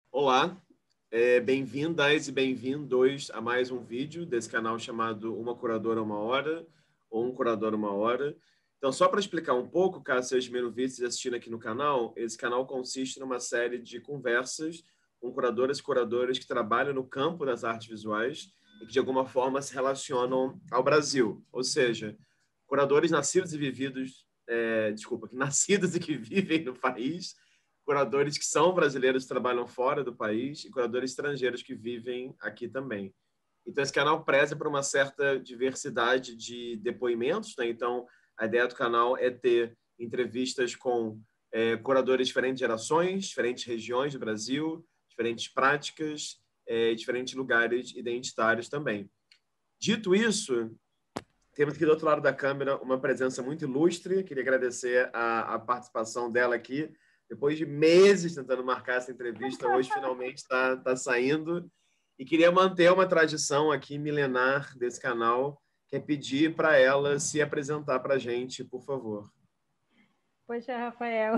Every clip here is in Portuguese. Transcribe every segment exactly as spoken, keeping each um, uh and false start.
Olá, é, bem-vindas e bem-vindos a mais um vídeo desse canal chamado Uma Curadora Uma Hora, ou Um Curador Uma Hora. Então, só para explicar um pouco, caso vocês me vistos assistindo aqui no canal, esse canal consiste numa série de conversas com curadoras e curadores que trabalham no campo das artes visuais e que, de alguma forma, se relacionam ao Brasil. Ou seja, curadores nascidos e vividos, é, desculpa, nascidos e que vivem no país, curadores que são brasileiros que trabalham fora do país e curadores estrangeiros que vivem aqui também. Então, esse canal preza por uma certa diversidade de depoimentos, né? Então, a ideia do canal é ter entrevistas com é, curadores de diferentes gerações, diferentes regiões do Brasil, diferentes práticas, é, diferentes lugares identitários também. Dito isso, temos aqui do outro lado da câmera uma presença muito ilustre. Queria agradecer a, a participação dela aqui. Depois de meses tentando marcar essa entrevista, hoje finalmente está tá saindo. E queria manter uma tradição aqui milenar desse canal, que é pedir para ela se apresentar para a gente, por favor. Poxa, Rafael.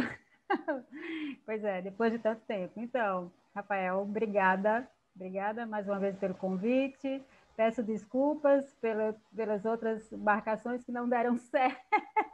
Pois é, depois de tanto tempo. Então, Rafael, obrigada. Obrigada mais uma vez pelo convite. Peço desculpas pela, pelas outras marcações que não deram certo,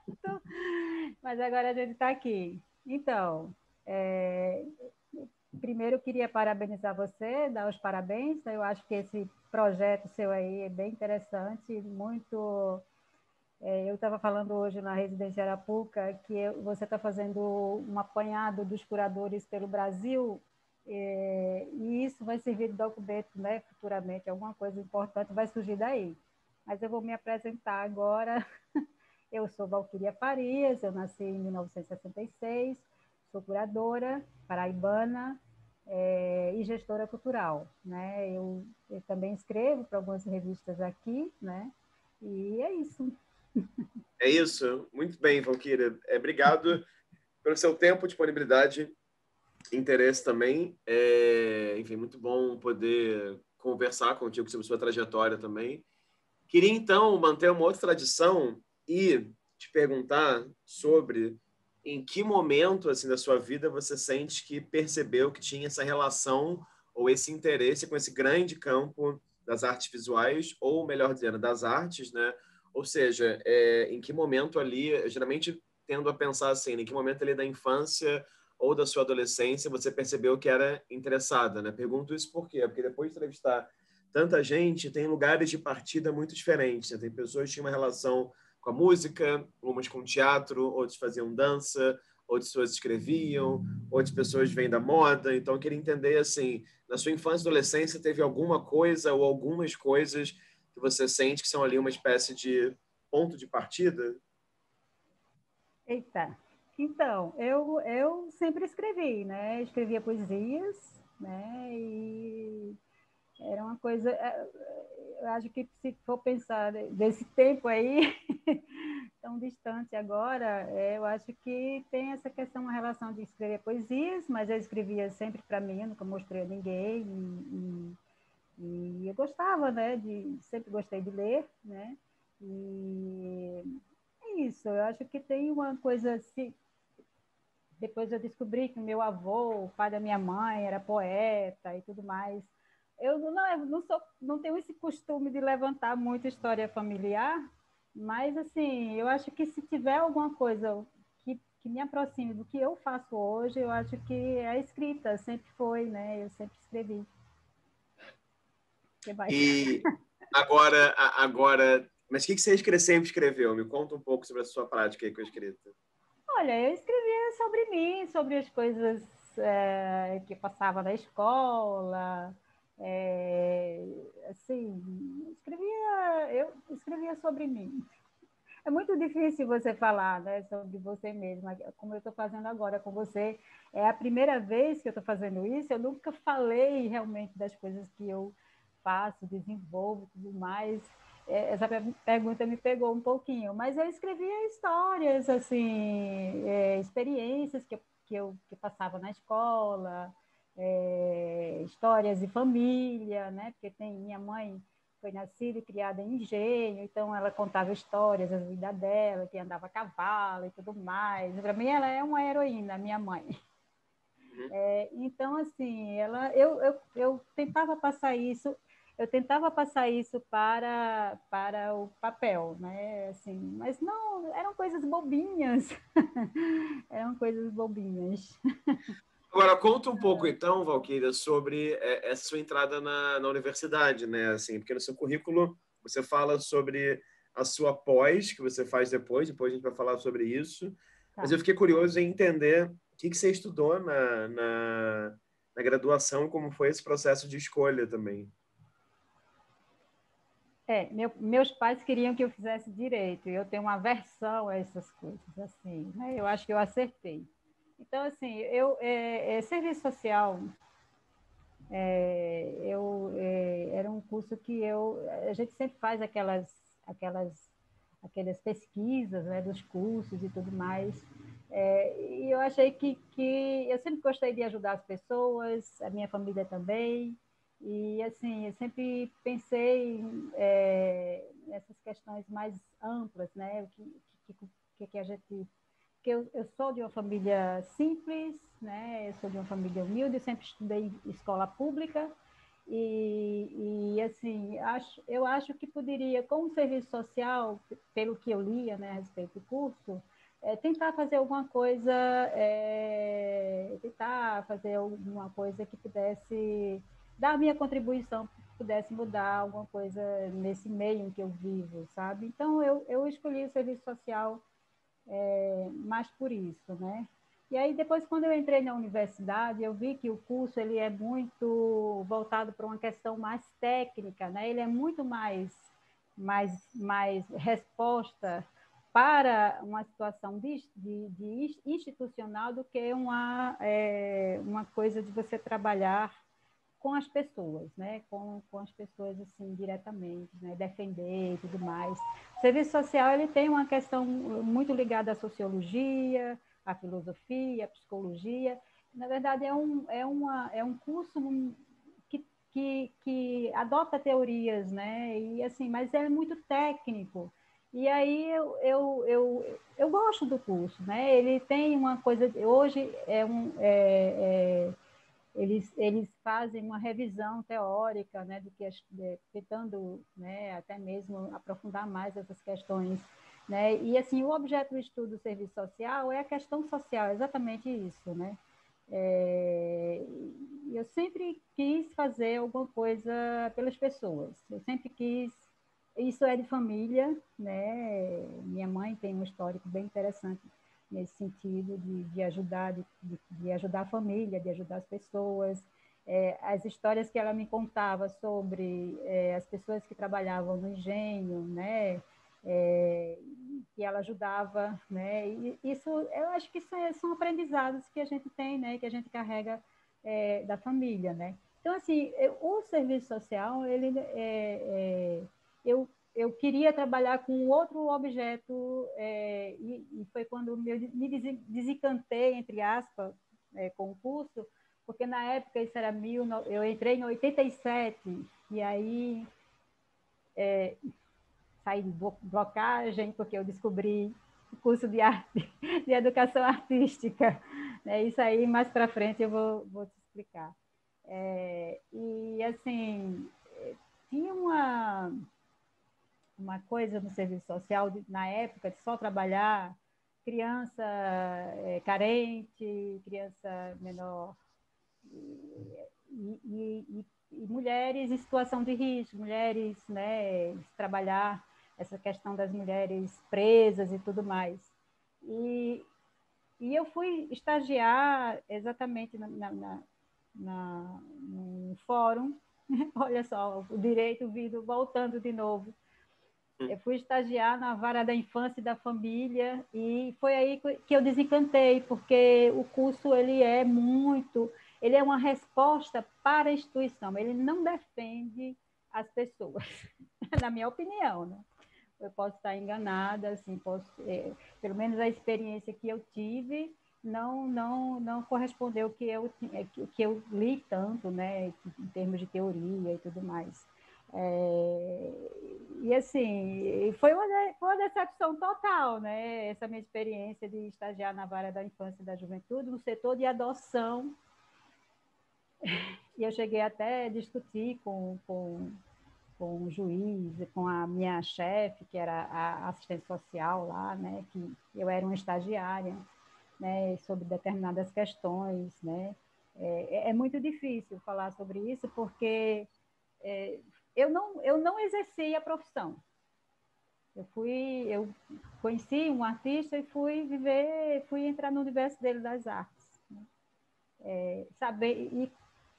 mas agora a gente está aqui. Então, é, primeiro eu queria parabenizar você, dar os parabéns. Eu acho que esse projeto seu aí é bem interessante, muito. É, eu estava falando hoje na Residência Arapuca que você está fazendo um apanhado dos curadores pelo Brasil, é, e isso vai servir de documento, né, futuramente, alguma coisa importante vai surgir daí. Mas eu vou me apresentar agora. Eu sou Valquíria Farias, eu nasci em mil novecentos e sessenta e seis, sou curadora paraibana, é, e gestora cultural. Né? Eu, eu também escrevo para algumas revistas aqui, né? E é isso. É isso. Muito bem, Valquíria. É, obrigado pelo seu tempo, disponibilidade, interesse também. É, enfim, muito bom poder conversar contigo sobre sua trajetória também. Queria, então, manter uma outra tradição e te perguntar sobre em que momento assim, da sua vida você sente que percebeu que tinha essa relação ou esse interesse com esse grande campo das artes visuais, ou, melhor dizendo, das artes, né? Ou seja, é, em que momento ali, eu geralmente tendo a pensar assim, em que momento ali da infância ou da sua adolescência você percebeu que era interessada, né? Pergunto isso por quê? Porque depois de entrevistar tanta gente, tem lugares de partida muito diferentes, né? Tem pessoas que tinham uma relação com a música, umas com teatro, outros faziam dança, outras pessoas escreviam, outras pessoas vêm da moda. Então, eu queria entender, assim, na sua infância e adolescência, teve alguma coisa ou algumas coisas que você sente que são ali uma espécie de ponto de partida? Eita. Então, eu, eu sempre escrevi, né? Escrevia poesias, né? E era uma coisa, eu acho que se for pensar desse tempo aí, tão distante agora, eu acho que tem essa questão, uma relação de escrever poesias, mas eu escrevia sempre para mim, nunca mostrei a ninguém, e, e, e eu gostava, né? De, sempre gostei de ler, né? E é isso, eu acho que tem uma coisa assim. Depois eu descobri que meu avô, o pai da minha mãe, era poeta e tudo mais. Eu não, eu não, sou, não tenho esse costume de levantar muita história familiar, mas assim, eu acho que se tiver alguma coisa que, que me aproxime do que eu faço hoje, eu acho que a escrita sempre foi, né? Eu sempre escrevi. Que mais? E agora, agora, mas o que você sempre escreveu? Me conta um pouco sobre a sua prática aí com a escrita. Olha, eu escrevia sobre mim, sobre as coisas é, que passava na escola, é, assim, escrevia, eu escrevia sobre mim. É muito difícil você falar, né, sobre você mesma, como eu estou fazendo agora com você. É a primeira vez que eu estou fazendo isso, eu nunca falei realmente das coisas que eu faço, desenvolvo e tudo mais. É, essa pergunta me pegou um pouquinho, mas eu escrevia histórias, assim, é, experiências que eu, que eu que passava na escola, é, histórias de família, né? Porque tem minha mãe foi nascida e criada em Engenho, então ela contava histórias da vida dela, que andava a cavalo e tudo mais. Para mim ela é uma heroína, minha mãe. Uhum. É, então, assim, ela, eu, eu, eu tentava passar isso, eu tentava passar isso para, para o papel, né? Assim, mas não, eram coisas bobinhas, eram coisas bobinhas. Agora, conta um pouco, então, Valquíria, sobre é, essa sua entrada na, na universidade, né? Assim, porque no seu currículo você fala sobre a sua pós, que você faz depois, depois a gente vai falar sobre isso. Mas Tá. eu fiquei curioso em entender o que, que você estudou na, na, na graduação, como foi esse processo de escolha também. É, meu, meus pais queriam que eu fizesse direito, e eu tenho uma aversão a essas coisas, assim, né? Eu acho que eu acertei. Então, assim, eu, é, é, serviço social, é, eu, é, era um curso que eu, a gente sempre faz aquelas, aquelas, aquelas pesquisas, né, dos cursos e tudo mais, é, e eu achei que, que eu sempre gostei de ajudar as pessoas, a minha família também, e assim, eu sempre pensei é, nessas questões mais amplas, né, o que, que, que a gente que eu, eu sou de uma família simples, né? Eu sou de uma família humilde, sempre estudei em escola pública e, e assim, acho, eu acho que poderia, com o serviço social, pelo que eu lia, né, a respeito do curso, é, tentar fazer alguma coisa, é, tentar fazer alguma coisa que pudesse dar a minha contribuição, que pudesse mudar alguma coisa nesse meio em que eu vivo, sabe? Então, eu, eu escolhi o serviço social é, mais por isso, né? E aí depois, quando eu entrei na universidade, eu vi que o curso ele é muito voltado para uma questão mais técnica, né? Ele é muito mais, mais, mais resposta para uma situação de, de, de institucional do que uma, é, uma coisa de você trabalhar com as pessoas, né? Com, com as pessoas assim diretamente, né? Defender e tudo mais. O serviço social ele tem uma questão muito ligada à sociologia, à filosofia, à psicologia. Na verdade é um é uma é um curso que que, que adota teorias, né? E assim, mas é muito técnico. E aí eu, eu, eu, eu gosto do curso, né? Ele tem uma coisa hoje é um é, é, eles, eles fazem uma revisão teórica, né, do que é, tentando, né, até mesmo aprofundar mais essas questões, né, e assim o objeto do estudo do serviço social é a questão social, exatamente isso, né. É, eu sempre quis fazer alguma coisa pelas pessoas, eu sempre quis, isso é de família, né, minha mãe tem um histórico bem interessante nesse sentido de, de ajudar de, de, ajudar a família, de ajudar as pessoas. É, as histórias que ela me contava sobre é, as pessoas que trabalhavam no engenho, né, é, que ela ajudava, né, e isso, eu acho que são, são aprendizados que a gente tem, né, que a gente carrega é, da família, né. Então, assim, eu, o serviço social, ele, é, é, eu eu queria trabalhar com outro objeto, é, e, e foi quando eu me desencantei, entre aspas, é, com o curso, porque na época isso era mil, eu entrei em oitenta e sete, e aí é, saí de blocagem, porque eu descobri o curso de arte, de educação artística. Né? Isso aí, mais para frente, eu vou, vou te explicar. É, e, assim, tinha uma uma coisa no serviço social, de, na época, de só trabalhar criança é, carente, criança menor, e, e, e, e, mulheres em situação de risco, mulheres, né, trabalhar essa questão das mulheres presas e tudo mais. E, e eu fui estagiar exatamente na, na, na, na no fórum, olha só, o direito vindo, voltando de novo. Eu fui estagiar na vara da infância e da família e foi aí que eu desencantei, porque o curso ele é muito, ele é uma resposta para a instituição, ele não defende as pessoas, na minha opinião, né? Eu posso estar enganada, assim, posso, é, pelo menos a experiência que eu tive não não não correspondeu ao que eu que eu li tanto, né, em termos de teoria e tudo mais. É, e assim, foi uma, foi uma decepção total, né? Essa minha experiência de estagiar na vara da infância e da juventude, no setor de adoção. E eu cheguei até a discutir com, com, com o juiz, com a minha chefe, que era a assistente social lá, né? Que eu era uma estagiária, né? Sobre determinadas questões, né? É, é muito difícil falar sobre isso, porque é, eu, não, eu não exerci a profissão. Eu fui, eu conheci um artista e fui viver, fui entrar no universo dele das artes. Né? É, saber, e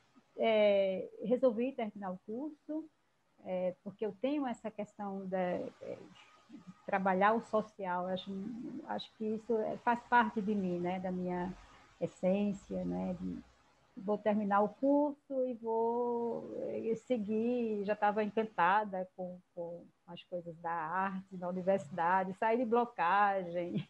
é, resolvi terminar o curso, é, porque eu tenho essa questão de, de trabalhar o social, acho, acho que isso faz parte de mim, né? Da minha essência, né? De, vou terminar o curso e vou seguir. Já estava encantada com, com as coisas da arte, da universidade, saí de blocagem.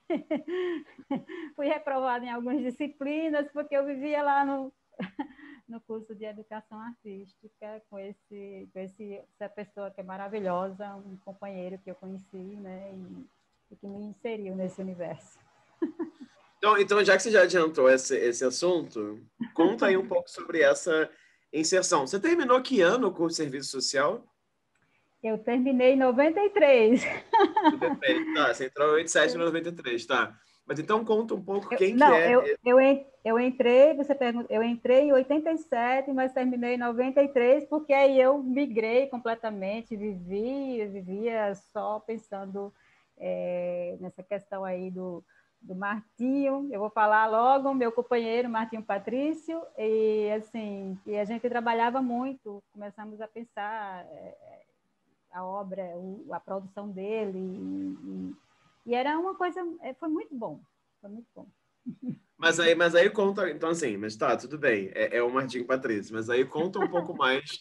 Fui reprovada em algumas disciplinas, porque eu vivia lá no, no curso de educação artística com, esse, com esse, essa pessoa que é maravilhosa, um companheiro que eu conheci, né, e, e que me inseriu nesse universo. Então, então, já que você já adiantou esse, esse assunto, conta aí um pouco sobre essa inserção. Você terminou que ano com o serviço social? Eu terminei em noventa e três. noventa e três, tá. Você entrou em oitenta e sete e noventa e três, tá. Mas então conta um pouco Eu, quem que não, é... eu, eu, eu entrei, você pergunta, eu entrei em oitenta e sete, mas terminei em noventa e três, porque aí eu migrei completamente, vivi, vivia só pensando é, nessa questão aí do, do Martinho. Eu vou falar logo, meu companheiro, Martinho Patrício, e assim, e a gente trabalhava muito, começamos a pensar é, a obra, a produção dele, e, e era uma coisa, foi muito bom, foi muito bom. Mas aí, mas aí conta, então assim, mas tá, tudo bem, é, é o Martim Patrício, mas aí conta um pouco mais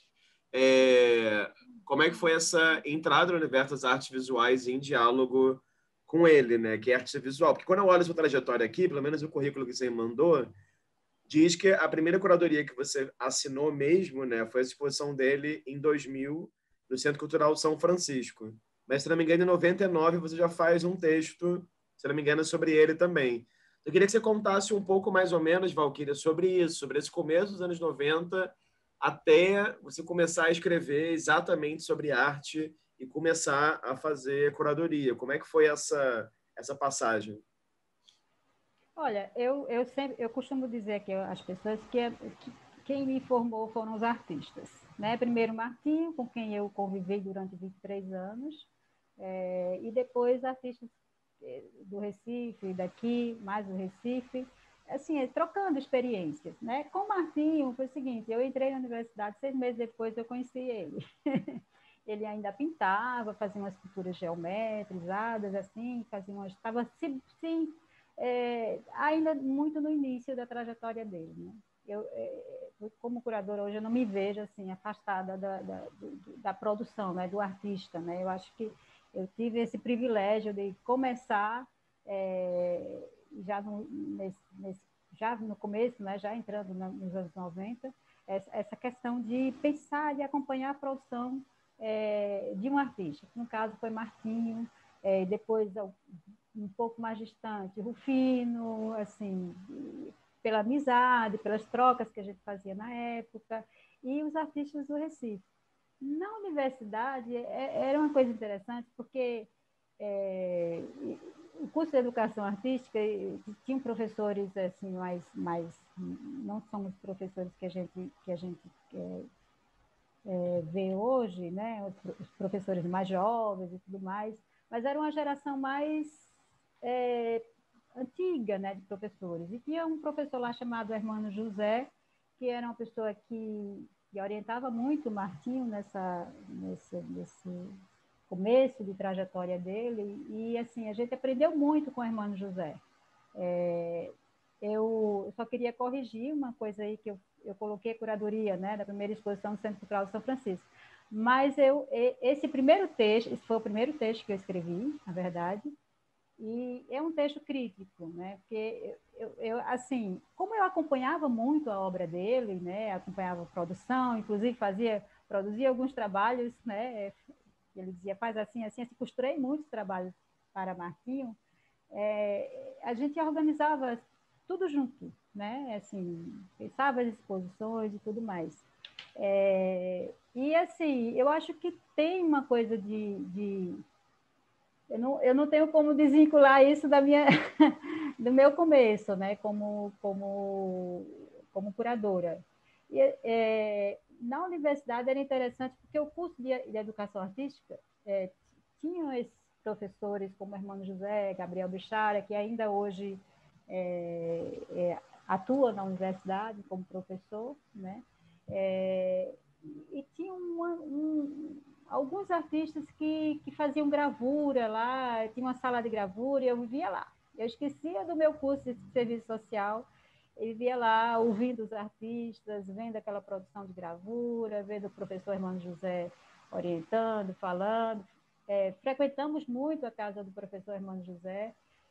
é, como é que foi essa entrada no universo das artes visuais em diálogo com ele, né, que é artista visual. Porque quando eu olho a sua trajetória aqui, pelo menos o currículo que você me mandou, diz que a primeira curadoria que você assinou mesmo, né, foi a exposição dele em dois mil, no Centro Cultural São Francisco. Mas, se não me engano, em noventa e nove você já faz um texto, se não me engano, sobre ele também. Eu queria que você contasse um pouco mais ou menos, Valquíria, sobre isso, sobre esse começo dos anos noventa até você começar a escrever exatamente sobre arte e começar a fazer curadoria. Como é que foi essa, essa passagem? Olha, eu, eu sempre eu costumo dizer aqui às pessoas que, que quem me formou foram os artistas. Né? Primeiro Martinho, com quem eu convivi durante vinte e três anos, é, e depois artistas do Recife, daqui, mais do Recife, assim, trocando experiências. Né? Com o Martinho foi o seguinte, eu entrei na universidade, seis meses depois eu conheci ele. Ele ainda pintava, fazia umas pinturas geometrizadas, assim, fazia umas... Estava se, se é, ainda muito no início da trajetória dele. Né? Eu, é, como curadora hoje, eu não me vejo assim, afastada da, da, da produção, né? Do artista. Né? Eu acho que eu tive esse privilégio de começar é, já, no, nesse, nesse, já no começo, né? Já entrando nos anos noventa, essa, essa questão de pensar, de acompanhar a produção é, de um artista. No caso, foi Martinho, é, depois um pouco mais distante, Rufino, assim, pela amizade, pelas trocas que a gente fazia na época, e os artistas do Recife. Na universidade, é, era uma coisa interessante, porque é, o curso de educação artística tinha professores assim, mais, mais, não são os professores que a gente, que a gente é, é, vê hoje, né? Os, os professores mais jovens e tudo mais, mas era uma geração mais é, antiga, né, de professores. E tinha um professor lá chamado Hermano José, que era uma pessoa que, que orientava muito o Martinho nessa, nesse, nesse começo de trajetória dele. E, assim, a gente aprendeu muito com o Hermano José. É, eu só queria corrigir uma coisa aí que eu, eu coloquei a curadoria, né, da primeira exposição do Centro Cultural de São Francisco. Mas eu, esse primeiro texto, esse foi o primeiro texto que eu escrevi, na verdade, e é um texto crítico, né? Porque eu, eu, assim, como eu acompanhava muito a obra dele, né? Acompanhava a produção, inclusive fazia produzia alguns trabalhos, né? Ele dizia, faz assim, assim, assim. Costurei muitos trabalhos para Martinho. É, a gente organizava tudo junto, né? Assim, pensava as exposições e tudo mais. É, e assim, eu acho que tem uma coisa de, de eu, não, eu não tenho como desvincular isso da minha, do meu começo, né? Como, como, como curadora. E, é, na universidade era interessante porque o curso de, de educação artística é, tinham esses professores como Hermano José, Gabriel Bichara, que ainda hoje é, é, atua na universidade como professor, né? É, e tinha uma, um, alguns artistas que, que faziam gravura lá, tinha uma sala de gravura e eu vivia lá. Eu esquecia do meu curso de serviço social, eu via lá ouvindo os artistas, vendo aquela produção de gravura, vendo o professor Hermano José orientando, falando. É, frequentamos muito a casa do professor Hermano José.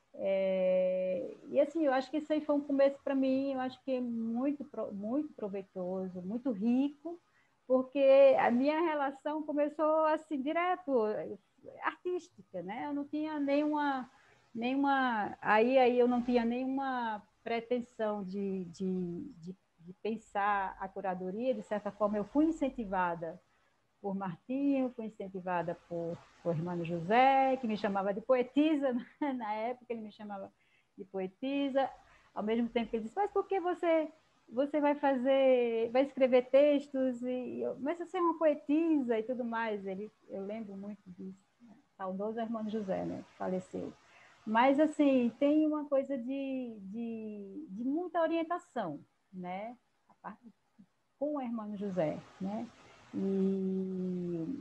É, e assim, eu acho que isso aí foi um começo para mim, eu acho que é muito, muito proveitoso, muito rico, porque a minha relação começou assim, direto, artística, né? Eu não tinha nenhuma, nenhuma aí, aí eu não tinha nenhuma pretensão de, de, de, de pensar a curadoria, de certa forma eu fui incentivada por Martinho, fui incentivada por, por Hermano José, que me chamava de poetisa, na época ele me chamava de poetisa, ao mesmo tempo que ele disse, mas por que você, você vai fazer, vai escrever textos, e eu, mas você é uma poetisa e tudo mais, ele, eu lembro muito disso, saudoso Hermano José, né, que faleceu. Mas, assim, tem uma coisa de, de, de muita orientação, né, a parte, com o Hermano José, né, e,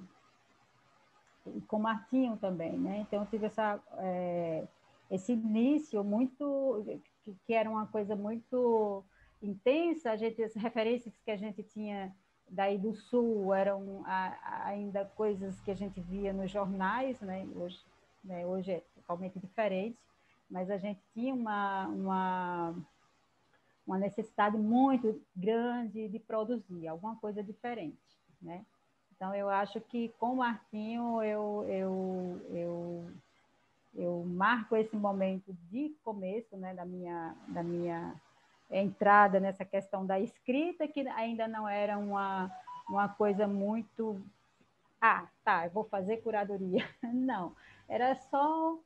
e com Martinho também, né? Então eu tive essa, é, esse início muito, que, que era uma coisa muito intensa, a gente, as referências que a gente tinha daí do Sul eram a, ainda coisas que a gente via nos jornais, né? Hoje, né? Hoje é totalmente diferente, mas a gente tinha uma, uma, uma necessidade muito grande de produzir alguma coisa diferente, né? Então, eu acho que com o Martinho eu, eu, eu, eu marco esse momento de começo, né, da minha, da minha entrada nessa questão da escrita, que ainda não era uma, uma coisa muito... Ah, tá, eu vou fazer curadoria. Não, era só...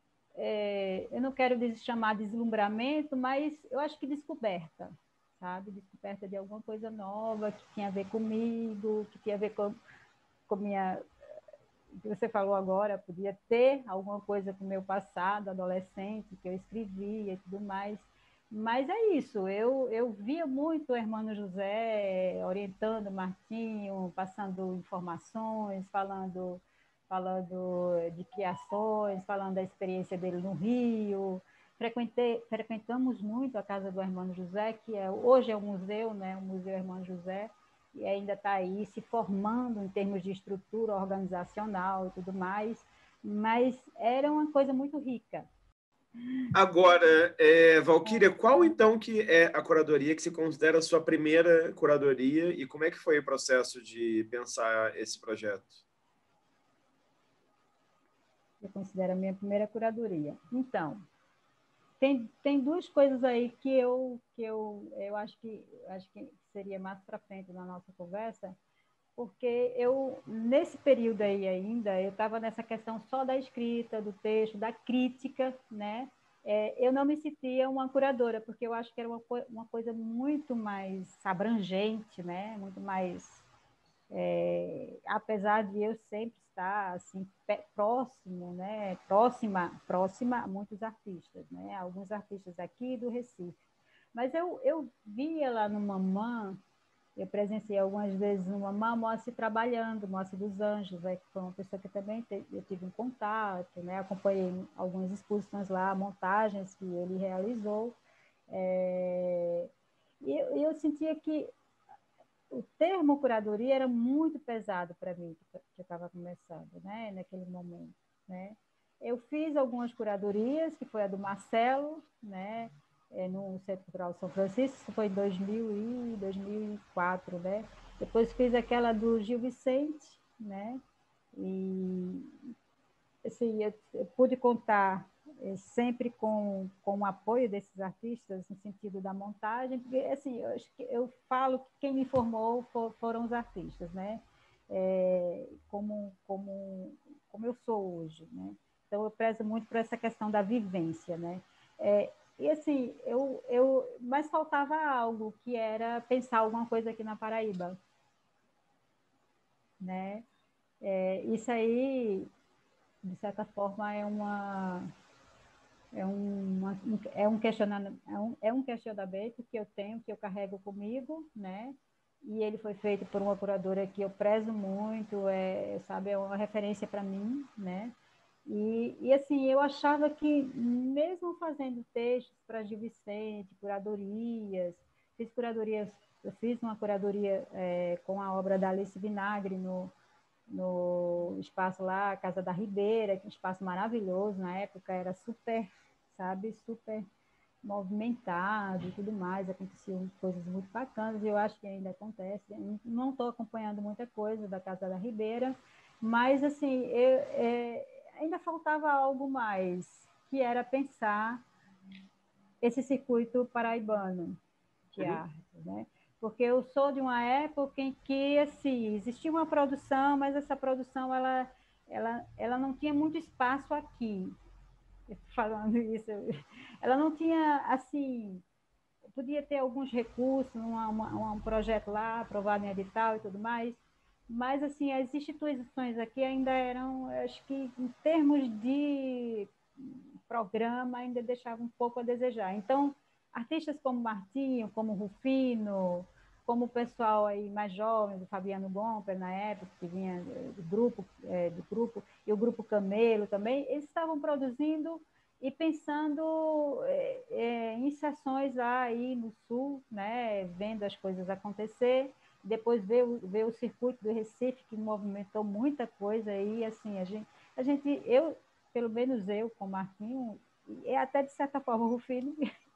É, eu não quero chamar de deslumbramento, mas eu acho que descoberta, sabe? Descoberta de alguma coisa nova que tinha a ver comigo, que tinha a ver com com minha, que você falou agora, podia ter alguma coisa com o meu passado, adolescente, que eu escrevia e tudo mais. Mas é isso, eu, eu via muito o Hermano José orientando o Martinho, passando informações, falando, falando de criações, falando da experiência dele no Rio. Frequentei, frequentamos muito a casa do Hermano José, que é, hoje é um museu, né, o Museu Hermano José, e ainda está aí se formando em termos de estrutura organizacional e tudo mais, mas era uma coisa muito rica. Agora, é, Valquíria, qual então que é a curadoria que se considera a sua primeira curadoria e como é que foi o processo de pensar esse projeto? Eu considero a minha primeira curadoria. Então, tem, tem duas coisas aí que eu, que eu, eu acho, que, acho que seria mais para frente na nossa conversa, porque eu, nesse período aí ainda, eu estava nessa questão só da escrita, do texto, da crítica, né? É, eu não me sentia uma curadora, porque eu acho que era uma, uma coisa muito mais abrangente, né? Muito mais... É, apesar de eu sempre estar assim próximo, né? Próxima, próxima a muitos artistas, né? Alguns artistas aqui do Recife. Mas eu, eu via lá no Mamã, eu presenciei algumas vezes no Mamã, Moacir trabalhando, Moacir dos Anjos, é, que foi uma pessoa que também te, eu tive um contato, né? Acompanhei algumas exposições lá, montagens que ele realizou. É, e eu, eu sentia que o termo curadoria era muito pesado para mim, que eu estava começando, né? Naquele momento, né? Eu fiz algumas curadorias, que foi a do Marcelo, né? É, no Centro Cultural São Francisco, isso foi em dois mil e dois mil e quatro, né? Depois fiz aquela do Gil Vicente, né? E assim, eu, eu pude contar é, sempre com, com o apoio desses artistas no sentido da montagem, porque assim, eu, acho que eu falo que quem me formou for, foram os artistas, né? É, como, como, como eu sou hoje, né? Então eu prezo muito por essa questão da vivência, né? É, e assim, eu, eu, mas faltava algo, que era pensar alguma coisa aqui na Paraíba, né? É, isso aí, de certa forma, é uma é, uma, é, um questionamento, é, um, é um questionamento que eu tenho, que eu carrego comigo, né? E ele foi feito por uma curadora que eu prezo muito, é, sabe, é uma referência para mim, né? E, e, assim, eu achava que, mesmo fazendo textos para Gil Vicente, curadorias, fiz curadorias, eu fiz uma curadoria é, com a obra da Alice Vinagre no, no espaço lá, Casa da Ribeira, que é um espaço maravilhoso, na época era super, sabe, super movimentado e tudo mais, aconteciam coisas muito bacanas, e eu acho que ainda acontece. Não estou acompanhando muita coisa da Casa da Ribeira, mas assim, eu, é, ainda faltava algo mais, que era pensar esse circuito paraibano de Uhum. arte, né? Porque eu sou de uma época em que assim, existia uma produção, mas essa produção ela, ela, ela não tinha muito espaço aqui. Falando isso, ela não tinha assim, podia ter alguns recursos, uma, uma, um projeto lá aprovado em edital e tudo mais, mas assim, as instituições aqui ainda eram, acho que em termos de programa, ainda deixavam um pouco a desejar. Então, artistas como Martinho, como Rufino, como o pessoal aí mais jovem, do Fabiano Gomper, na época, que vinha do grupo, é, do grupo, e o grupo Camelo também, eles estavam produzindo e pensando é, é, em sessões lá aí no Sul, né, vendo as coisas acontecer. Depois veio, veio o circuito do Recife, que movimentou muita coisa aí, assim, a gente, a gente eu, pelo menos eu, com o Marquinho, e até de certa forma o Rufino,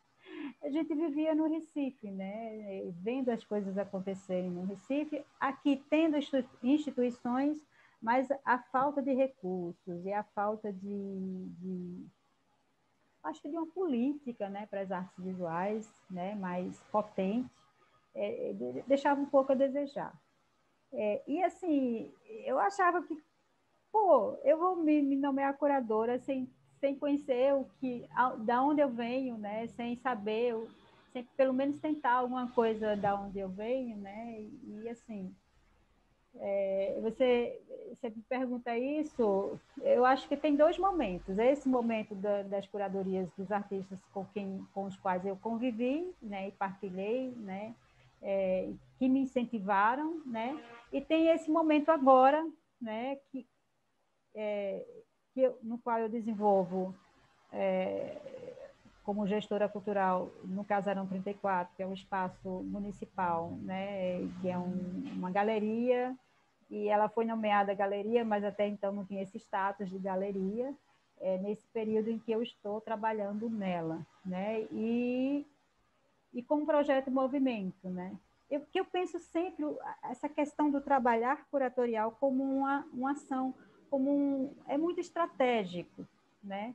a gente vivia no Recife, né? Vendo as coisas acontecerem no Recife, aqui tendo instituições, mas a falta de recursos e a falta de, de acho que de uma política, né, para as artes visuais, né, mais potente, é, deixava um pouco a desejar. É, e assim, eu achava que, pô, eu vou me, me nomear curadora sem, sem conhecer o que, a, da onde eu venho, né, sem saber, sem pelo menos tentar alguma coisa da onde eu venho, né, e, e assim, é, você, você me pergunta isso, eu acho que tem dois momentos. Esse momento da, das curadorias dos artistas com, quem, com os quais eu convivi, né, e partilhei, né, é, que me incentivaram, né, e tem esse momento agora, né, que, é, que eu, no qual eu desenvolvo é, como gestora cultural no Casarão trinta e quatro, que é um espaço municipal, né, que é um, uma galeria, e ela foi nomeada galeria, mas até então não tinha esse status de galeria, é, nesse período em que eu estou trabalhando nela, né? E, e com o projeto Movimento, né? Eu, que eu penso sempre essa questão do trabalhar curatorial como uma, uma ação, como um, é muito estratégico, né?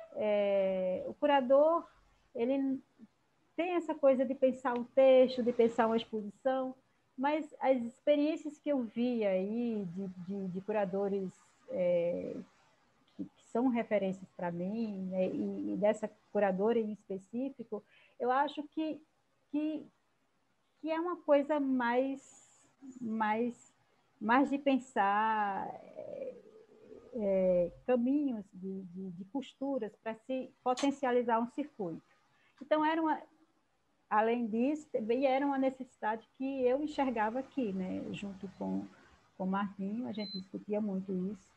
É, o curador, ele tem essa coisa de pensar um texto, de pensar uma exposição, mas as experiências que eu vi aí de, de, de curadores é, que, que, são referências para mim, né, e, e dessa curadora em específico, eu acho que, que, que é uma coisa mais, mais, mais de pensar é, é, caminhos de, de, de costuras para se potencializar um circuito. Então, era uma, além disso, também era uma necessidade que eu enxergava aqui, né? Junto com, com o Marquinho, a gente discutia muito isso.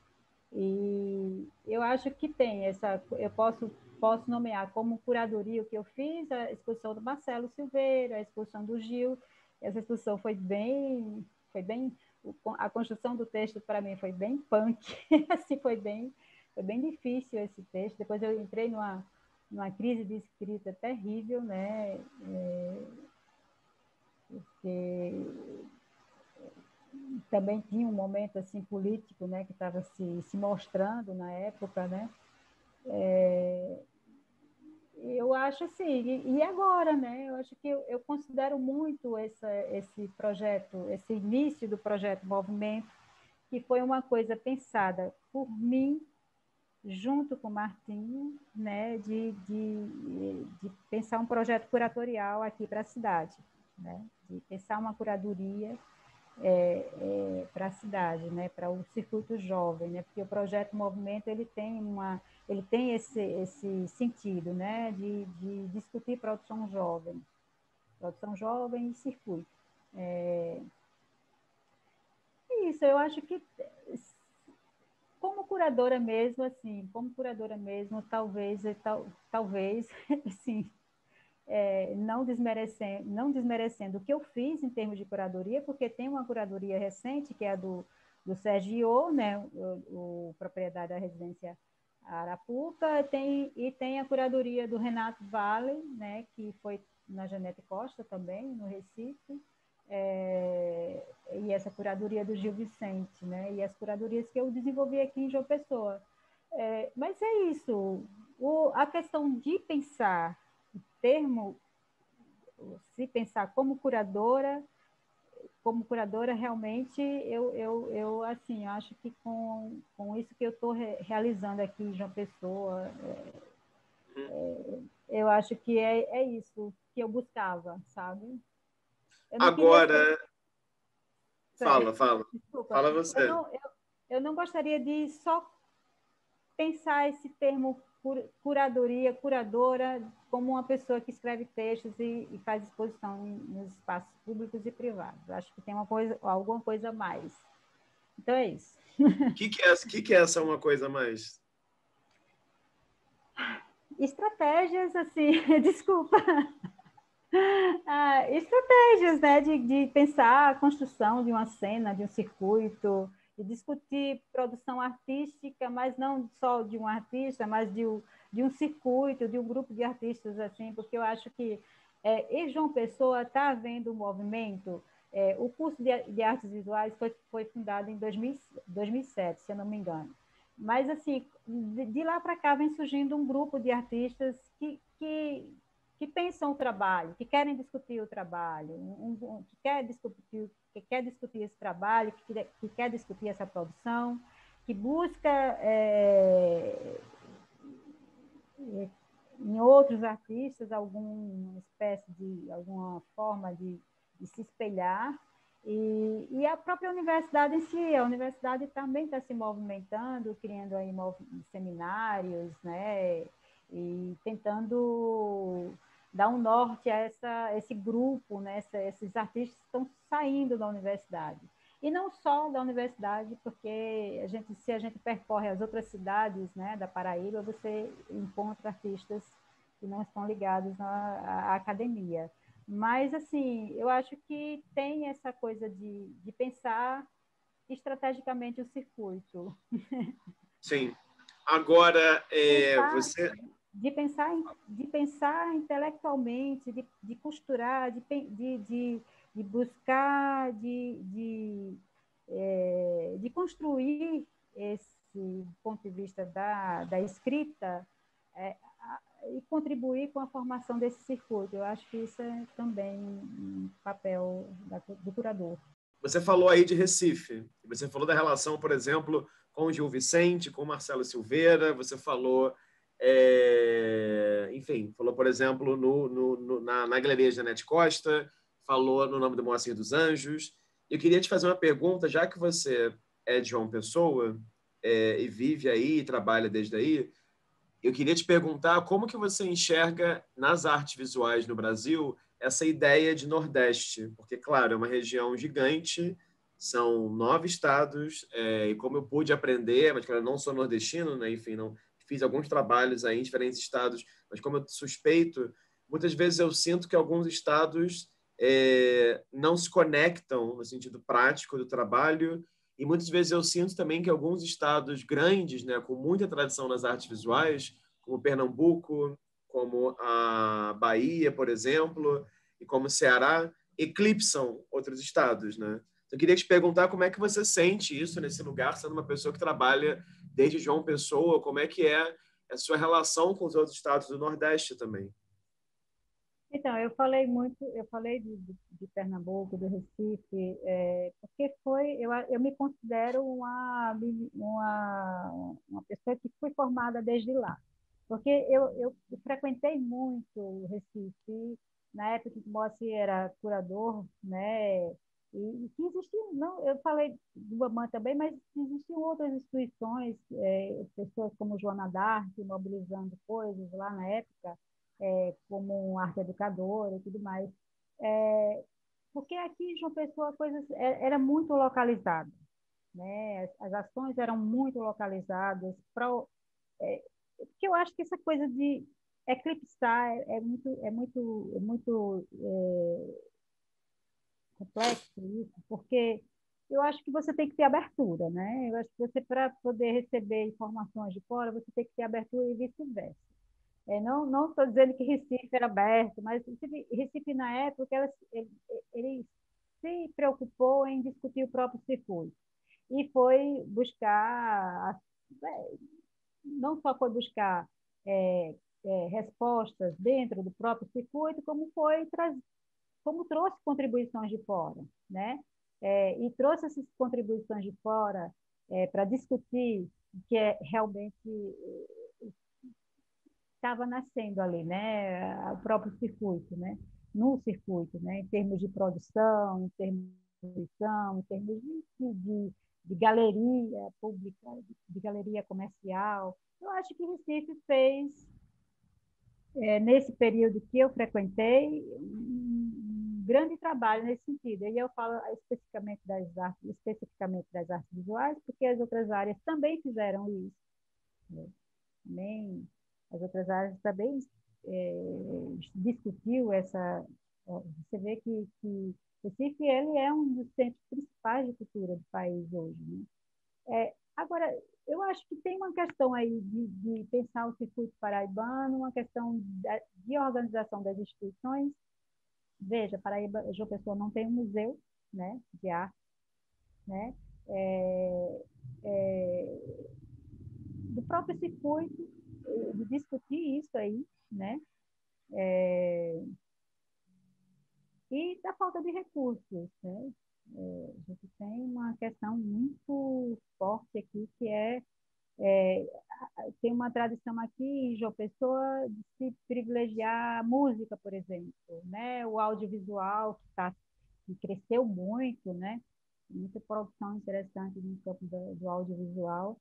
E eu acho que tem essa, eu posso, posso nomear como curadoria o que eu fiz, a exposição do Marcelo Silveira, a exposição do Gil. Essa exposição foi bem, foi bem, a construção do texto para mim foi bem punk, assim, foi bem, foi bem difícil esse texto. Depois eu entrei numa numa crise de escrita terrível, né? É, porque também tinha um momento assim político, né, que estava se, se mostrando na época, né? É, eu acho assim, e, e agora, né? Eu acho que eu, eu considero muito essa, esse projeto, esse início do projeto Movimento, que foi uma coisa pensada por mim, junto com o Martinho, né, de, de, de pensar um projeto curatorial aqui para a cidade, né, de pensar uma curadoria é, é, para a cidade, né, para o circuito jovem, né, porque o projeto Movimento ele tem uma, ele tem esse, esse sentido, né, de, de discutir produção jovem, produção jovem e circuito. É, isso, eu acho que como curadora mesmo, assim, como curadora mesmo, talvez, tal, talvez, assim, é, não desmerecendo, não desmerecendo o que eu fiz em termos de curadoria, porque tem uma curadoria recente, que é a do, do Sergio, né, o, o proprietário da residência Arapuca, tem, e tem a curadoria do Renato Vale, né, que foi na Janete Costa também, no Recife, é, e essa curadoria do Gil Vicente, né? E as curadorias que eu desenvolvi aqui em João Pessoa. É, mas é isso, o, a questão de pensar o termo, se pensar como curadora, como curadora, realmente, eu, eu, eu assim, acho que com, com isso que eu estou re, realizando aqui em João Pessoa, é, é, eu acho que é, é isso que eu buscava, sabe? Eu não queria ser... Agora, fala, fala. Desculpa, Fala eu você. não, eu, eu não gostaria de só pensar esse termo curadoria, curadora, como uma pessoa que escreve textos e, e faz exposição em, nos espaços públicos e privados. Acho que tem uma coisa, alguma coisa a mais. Então é isso. O que, que, é, que, que é essa uma coisa a mais? Estratégias, assim, desculpa. Ah, estratégias, né, de, de pensar a construção de uma cena, de um circuito, de discutir produção artística, mas não só de um artista, mas de, de um circuito, de um grupo de artistas, assim, porque eu acho que é, em João Pessoa está havendo um movimento. É, o curso de, de artes visuais foi, foi fundado em dois mil, dois mil e sete, se eu não me engano. Mas, assim, de, de lá para cá vem surgindo um grupo de artistas que, que que pensam o trabalho, que querem discutir o trabalho, um, um, que, quer discutir, que quer discutir esse trabalho, que, que quer discutir essa produção, que busca é, em outros artistas alguma espécie de, alguma forma de, de se espelhar. E, e a própria universidade em si, a universidade também está se movimentando, criando aí seminários, né, e tentando dar um norte a essa, esse grupo, né? Essa, esses artistas estão saindo da universidade. E não só da universidade, porque a gente, se a gente percorre as outras cidades, né, da Paraíba, você encontra artistas que não estão ligados na, à academia. Mas, assim, eu acho que tem essa coisa de, de pensar estrategicamente o circuito. Sim. Agora, é, Pensar você... de pensar, de pensar intelectualmente, de, de costurar, de, de, de, de buscar, de, de, é, de construir esse ponto de vista da, da escrita é, a, e contribuir com a formação desse circuito. Eu acho que isso é também um papel da, do curador. Você falou aí de Recife. Você falou da relação, por exemplo, com o Gil Vicente, com o Marcelo Silveira. Você falou, é... enfim, falou, por exemplo, no, no, no, na, na Galeria Janete Costa, falou no nome do Moacir dos Anjos. Eu queria te fazer uma pergunta, já que você é de João Pessoa é, e vive aí e trabalha desde aí, eu queria te perguntar como que você enxerga nas artes visuais no Brasil essa ideia de Nordeste, porque, claro, é uma região gigante, são nove estados, é, e como eu pude aprender, mas, claro, eu não sou nordestino, né? Enfim, não fiz alguns trabalhos aí em diferentes estados, mas como eu suspeito, muitas vezes eu sinto que alguns estados é, não se conectam no sentido prático do trabalho, e muitas vezes eu sinto também que alguns estados grandes, né, com muita tradição nas artes visuais, como Pernambuco, como a Bahia, por exemplo, e como o Ceará, eclipsam outros estados, né? Eu queria te perguntar como é que você sente isso nesse lugar, sendo uma pessoa que trabalha desde João Pessoa, como é que é a sua relação com os outros estados do Nordeste também? Então, eu falei muito, eu falei de, de, de Pernambuco, do Recife, é, porque foi, eu, eu me considero uma, uma, uma pessoa que foi formada desde lá. Porque eu, eu frequentei muito o Recife, na época que o Mossi era curador, né? E, e que existiam, não, eu falei do Bamã também, mas existiam outras instituições, é, pessoas como Joana d'Arc, mobilizando coisas lá na época, é, como arte educadora e tudo mais. É, porque aqui em João Pessoa a coisa era muito localizada, né? As, as ações eram muito localizadas para é, porque eu acho que essa coisa de eclipsar é, é muito é muito é muito é, complexo isso, porque eu acho que você tem que ter abertura, né? Eu acho que você, para poder receber informações de fora, você tem que ter abertura e vice-versa. É, não não estou dizendo que Recife era aberto, mas Recife, Recife na época, ela, ele, ele se preocupou em discutir o próprio circuito e foi buscar, não só foi buscar é, é, respostas dentro do próprio circuito, como foi como trouxe contribuições de fora, né? É, e trouxe essas contribuições de fora é, para discutir o que é realmente estava nascendo ali, né? O próprio circuito, né? No circuito, né? Em termos de produção, em termos de produção, em termos de, de, de galeria pública, de galeria comercial. Eu acho que Recife fez, é, nesse período que eu frequentei, um grande trabalho nesse sentido. E eu falo especificamente das artes, especificamente das artes visuais, porque as outras áreas também fizeram isso, né? Também as outras áreas também é, discutiu essa. Você vê que, que Recife ele é um dos centros principais de cultura do país hoje, né? É, agora, eu acho que tem uma questão aí de, de pensar o circuito paraibano, uma questão de, de organização das instituições. Veja, Paraíba, João Pessoa não tem um museu, né, de arte, né? É, é, do próprio circuito, de discutir isso aí, né? É, e da falta de recursos, né? É, a gente tem uma questão muito forte aqui, que é, é tem uma tradição aqui em João Pessoa de se privilegiar a música, por exemplo, né? O audiovisual, que, tá, que cresceu muito, né? Muita produção interessante no campo do, do audiovisual.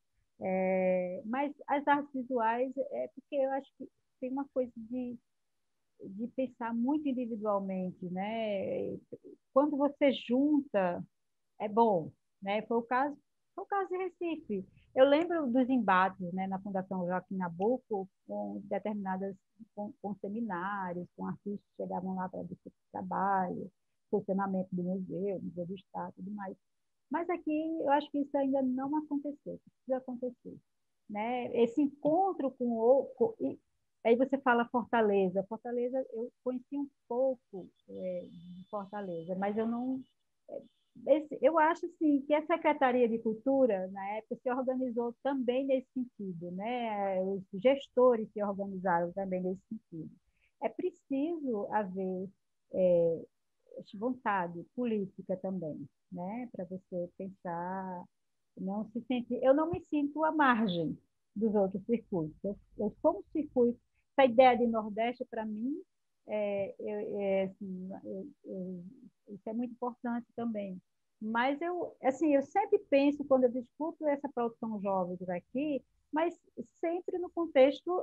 É, mas as artes visuais, é porque eu acho que tem uma coisa de, de pensar muito individualmente, né? Quando você junta, é bom, né? Foi o caso, foi o caso de Recife. Eu lembro dos embates, né, na Fundação Joaquim Nabuco, com determinadas, com, com seminários, com artistas que chegavam lá para discutir trabalho, funcionamento do museu, museu do Estado, tudo mais. Mas aqui eu acho que isso ainda não aconteceu, precisa acontecer, né? Esse encontro com o com, e, aí você fala Fortaleza. Fortaleza, eu conheci um pouco é, de Fortaleza, mas eu não esse, eu acho assim, que a Secretaria de Cultura, na época, se organizou também nesse sentido, né? Os gestores se organizaram também nesse sentido. É preciso haver é, vontade política também, né? Para você pensar, não se sentir. Eu não me sinto à margem dos outros circuitos. Eu, eu sou um circuito. Essa ideia de Nordeste, para mim, é, é, é, assim, eu, eu, isso é muito importante também. Mas eu, assim, eu sempre penso, quando eu discuto essa produção jovem por aqui, mas sempre no contexto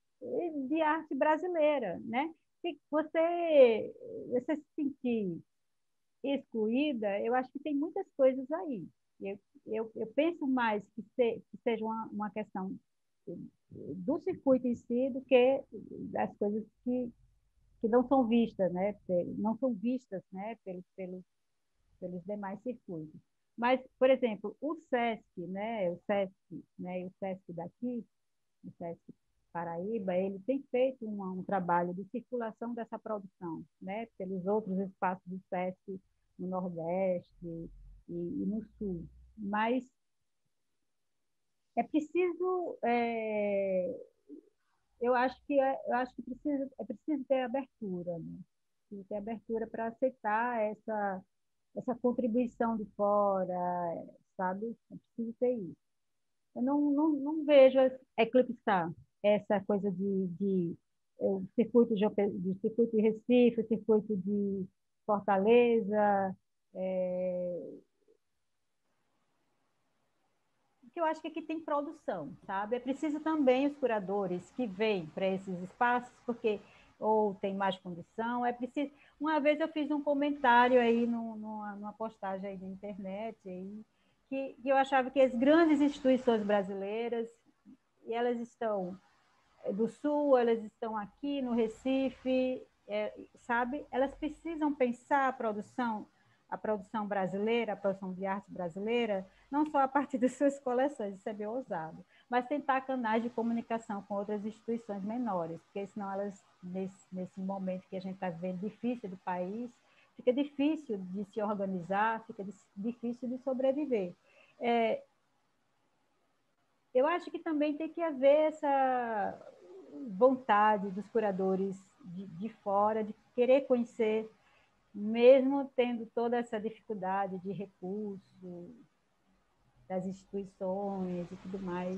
de arte brasileira, né? Se você, você se sentir excluída, eu acho que tem muitas coisas aí. Eu, eu, eu penso mais que, se, que seja uma, uma questão do circuito em si do que das coisas que, que não são vistas, né? Não são vistas, né? Pelos, pelos, pelos demais circuitos. Mas, por exemplo, o SESC, né? O SESC, né? E o SESC daqui, o SESC Paraíba, ele tem feito um, um trabalho de circulação dessa produção, né? Pelos outros espaços do SESC no Nordeste, e, e no Sul. Mas é preciso, é, eu acho que é, eu acho que precisa, é preciso ter abertura, né? Precisa ter abertura para aceitar essa essa contribuição de fora, sabe? É preciso ter isso. Eu não, não, não vejo eclipsar essa coisa de, de o circuito de, de circuito de Recife, o circuito de Fortaleza, é, que eu acho que aqui tem produção, sabe? É preciso também os curadores que vêm para esses espaços, porque ou tem mais condição, é preciso... Uma vez eu fiz um comentário aí no, numa, numa postagem aí na internet, aí, que, que eu achava que as grandes instituições brasileiras, e elas estão do Sul, elas estão aqui no Recife, é, sabe? Elas precisam pensar a produção, a produção brasileira, a produção de arte brasileira, não só a partir das suas coleções, isso é bem ousado, mas tentar canais de comunicação com outras instituições menores, porque senão elas, nesse, nesse momento que a gente está vivendo difícil do país, fica difícil de se organizar, fica difícil de sobreviver. É, eu acho que também tem que haver essa vontade dos curadores de, de fora, de querer conhecer, mesmo tendo toda essa dificuldade de recurso das instituições e tudo mais,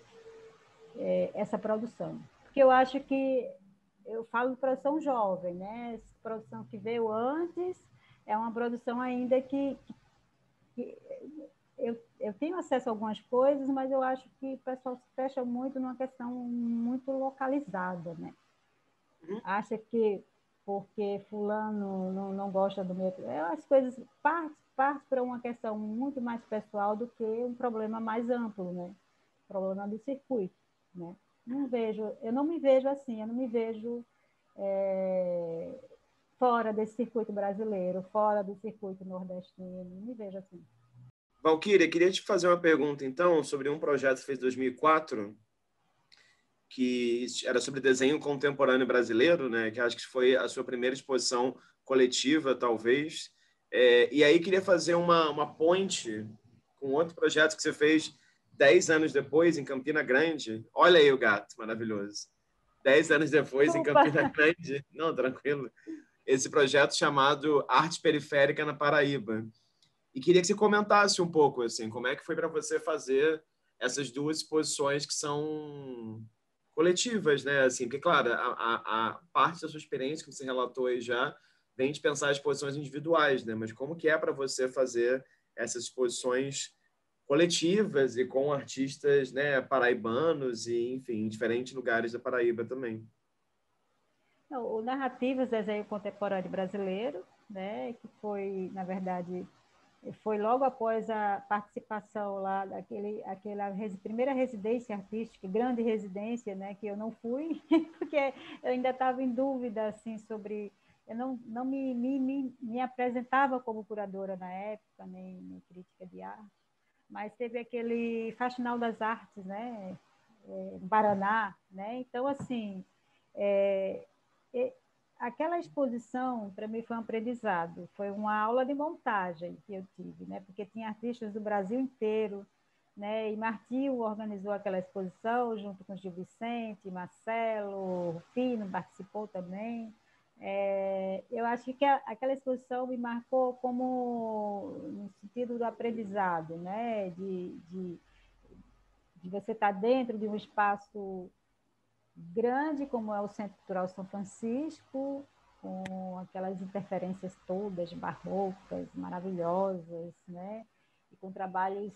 é, essa produção. Porque eu acho que, eu falo de produção jovem, né? Essa produção que veio antes é uma produção ainda que, que, que eu, eu tenho acesso a algumas coisas, mas eu acho que o pessoal se fecha muito numa questão muito localizada, né? Uhum. Acha que porque fulano não, não gosta do meu... As coisas partem parte para uma questão muito mais pessoal do que um problema mais amplo, né? Problema do circuito, né? Não vejo, eu não me vejo assim, eu não me vejo é, fora desse circuito brasileiro, fora do circuito nordestino, não me vejo assim. Valquíria, queria te fazer uma pergunta, então, sobre um projeto que fez em dois mil e quatro, que era sobre desenho contemporâneo brasileiro, né? Que acho que foi a sua primeira exposição coletiva, talvez. É, e aí queria fazer uma, uma ponte com outro projeto que você fez dez anos depois, em Campina Grande. Olha aí o gato, maravilhoso. Dez anos depois, em Opa! Campina Grande. Não, tranquilo. Esse projeto chamado Arte Periférica na Paraíba. E queria que você comentasse um pouco, assim, como é que foi para você fazer essas duas exposições que são coletivas, né? Assim, porque, claro, a, a, a parte da sua experiência que você relatou aí já vem de pensar as exposições individuais, né? Mas como que é para você fazer essas exposições coletivas e com artistas, né, paraibanos e, enfim, em diferentes lugares da Paraíba também? Não, o Narrativas, Desenho Contemporâneo Brasileiro, né, que foi, na verdade, foi logo após a participação lá daquele, aquela res, primeira residência artística, grande residência, né, que eu não fui, porque eu ainda estava em dúvida assim, sobre... Eu não, não me, me, me, me apresentava como curadora na época, nem, nem crítica de arte, mas teve aquele Faxinal das Artes, né, é, no Paraná, né, então, assim, é, é, aquela exposição, para mim, foi um aprendizado, foi uma aula de montagem que eu tive, né? Porque tinha artistas do Brasil inteiro, né? E Martinho organizou aquela exposição junto com Gil Vicente, Marcelo, Rufino participou também. É, eu acho que a, aquela exposição me marcou como no sentido do aprendizado, né? De, de, de você estar dentro de um espaço grande como é o Centro Cultural São Francisco, com aquelas interferências todas barrocas, maravilhosas, né? E com trabalhos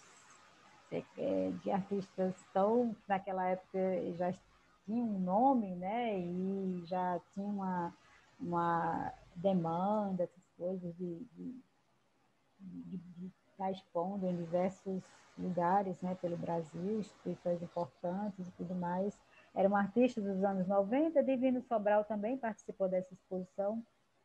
de artistas tão, naquela época, já tinham um nome, né? E já tinha uma, uma demanda, essas coisas de, de, de, de estar expondo em diversos lugares, né? Pelo Brasil, instituições importantes e tudo mais. Era uma artista dos anos noventa, Divino Sobral também participou dessa exposição.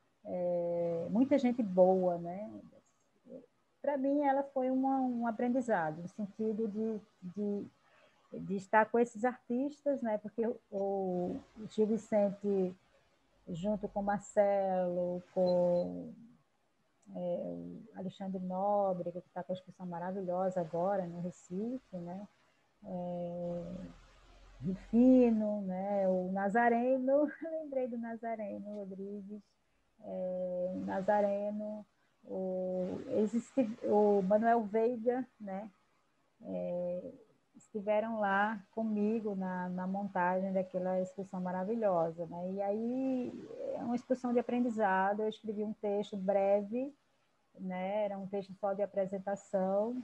É, muita gente boa, né? Para mim, ela foi uma, um aprendizado, no sentido de, de, de estar com esses artistas, né? Porque o, o Gil Vicente, junto com Marcelo, com é, o Alexandre Nóbrega, que está com a exposição maravilhosa agora no Recife, né? É, Rufino, né? O Nazareno, lembrei do Nazareno Rodrigues, é, o Nazareno, o, existe, o Manuel Veiga, né? É, estiveram lá comigo na, na montagem daquela exposição maravilhosa, né? E aí é uma exposição de aprendizado. Eu escrevi um texto breve, né? Era um texto só de apresentação.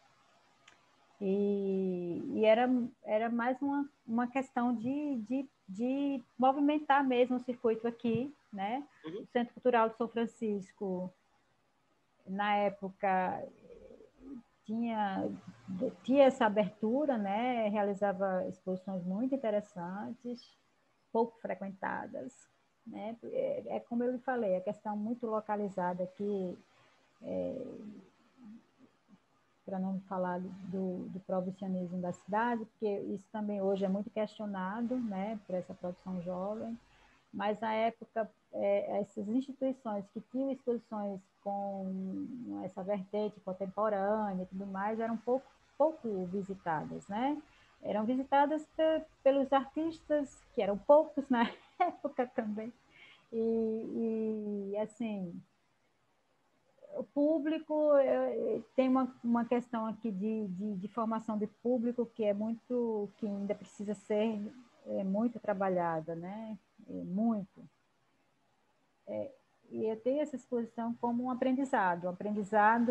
E, e era, era mais uma, uma questão de, de, de movimentar mesmo o circuito aqui, né? Uhum. O Centro Cultural de São Francisco, na época, tinha, tinha essa abertura, né? Realizava exposições muito interessantes, pouco frequentadas, né? É, é como eu lhe falei, a questão muito localizada aqui, é, para não falar do, do provincianismo da cidade, porque isso também hoje é muito questionado, né, por essa produção jovem, mas na época, é, essas instituições que tinham exposições com essa vertente contemporânea e tudo mais, eram pouco, pouco visitadas, né? Eram visitadas pe pelos artistas, que eram poucos na época também, e, e assim, o público tem uma, uma questão aqui de, de, de formação de público que é muito, que ainda precisa ser é, muito trabalhada, né? É, muito. É, e eu tenho essa exposição como um aprendizado, um aprendizado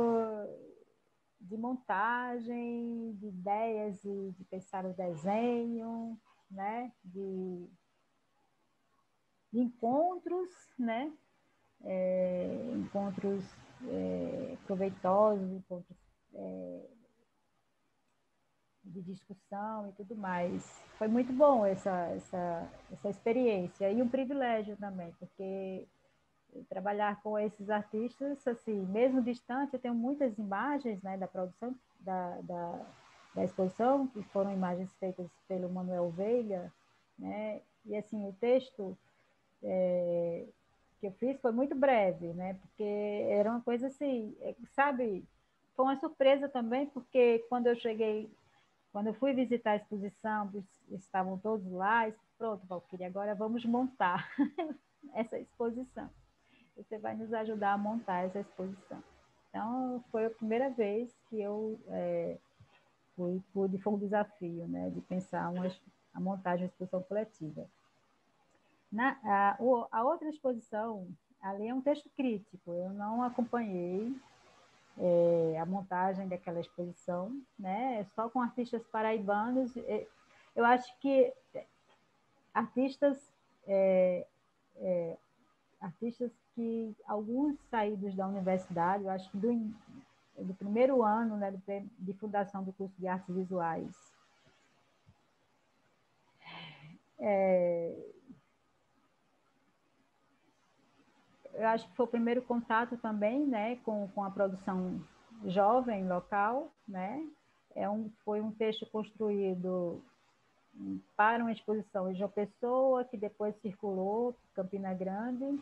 de montagem, de ideias, de, de pensar o desenho, né? De, de encontros, né? É, encontros é, proveitosos, encontros é, de discussão e tudo mais. Foi muito bom essa, essa, essa experiência e um privilégio também, porque trabalhar com esses artistas, assim, mesmo distante, eu tenho muitas imagens, né, da produção da, da, da exposição, que foram imagens feitas pelo Manuel Veiga, né, e assim, o texto é, que eu fiz foi muito breve, né? Porque era uma coisa assim, sabe? Foi uma surpresa também, porque quando eu cheguei, quando eu fui visitar a exposição, estavam todos lá, e pronto, Valquíria, agora vamos montar essa exposição. Você vai nos ajudar a montar essa exposição. Então, foi a primeira vez que eu é, fui, pude, foi um desafio, né? De pensar uma, a montagem de uma exposição coletiva. Na, a, a outra exposição, ali é um texto crítico, eu não acompanhei é, a montagem daquela exposição, né? Só com artistas paraibanos. Eu acho que artistas, é, é, artistas que, alguns saídos da universidade, eu acho que do, do primeiro ano, né, de fundação do curso de artes visuais, é, eu acho que foi o primeiro contato também, né, com, com a produção jovem local, né? É um, foi um texto construído para uma exposição em João Pessoa, que depois circulou para Campina Grande.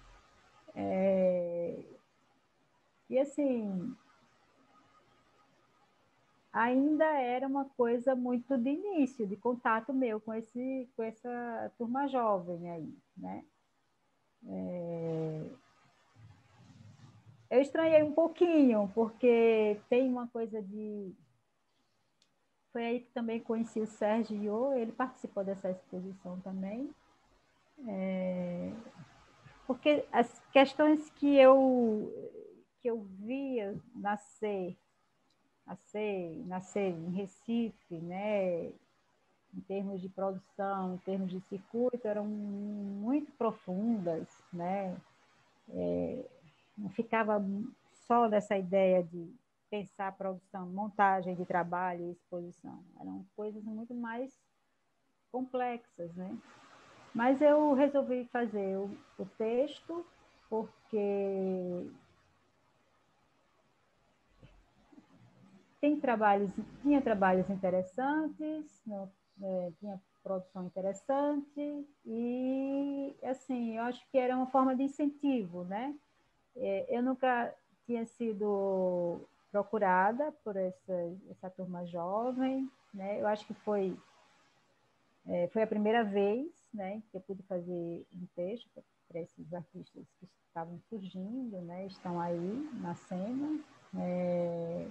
É, e assim, ainda era uma coisa muito de início, de contato meu com, esse, com essa turma jovem aí, né? É, eu estranhei um pouquinho, porque tem uma coisa de... Foi aí que também conheci o Sérgio, ele participou dessa exposição também. É, porque as questões que eu, que eu via nascer, nascer, nascer em Recife, né, em termos de produção, em termos de circuito, eram muito profundas, né? É, não ficava só nessa ideia de pensar produção, montagem de trabalho e exposição. Eram coisas muito mais complexas, né? Mas eu resolvi fazer o, o texto porque tem trabalhos, tinha trabalhos interessantes, não, é, tinha produção interessante e, assim, eu acho que era uma forma de incentivo, né? eu nunca tinha sido procurada por essa, essa turma jovem, né? Eu acho que foi, é, foi a primeira vez, né, que eu pude fazer um texto para esses artistas que estavam surgindo, né, estão aí na cena. É,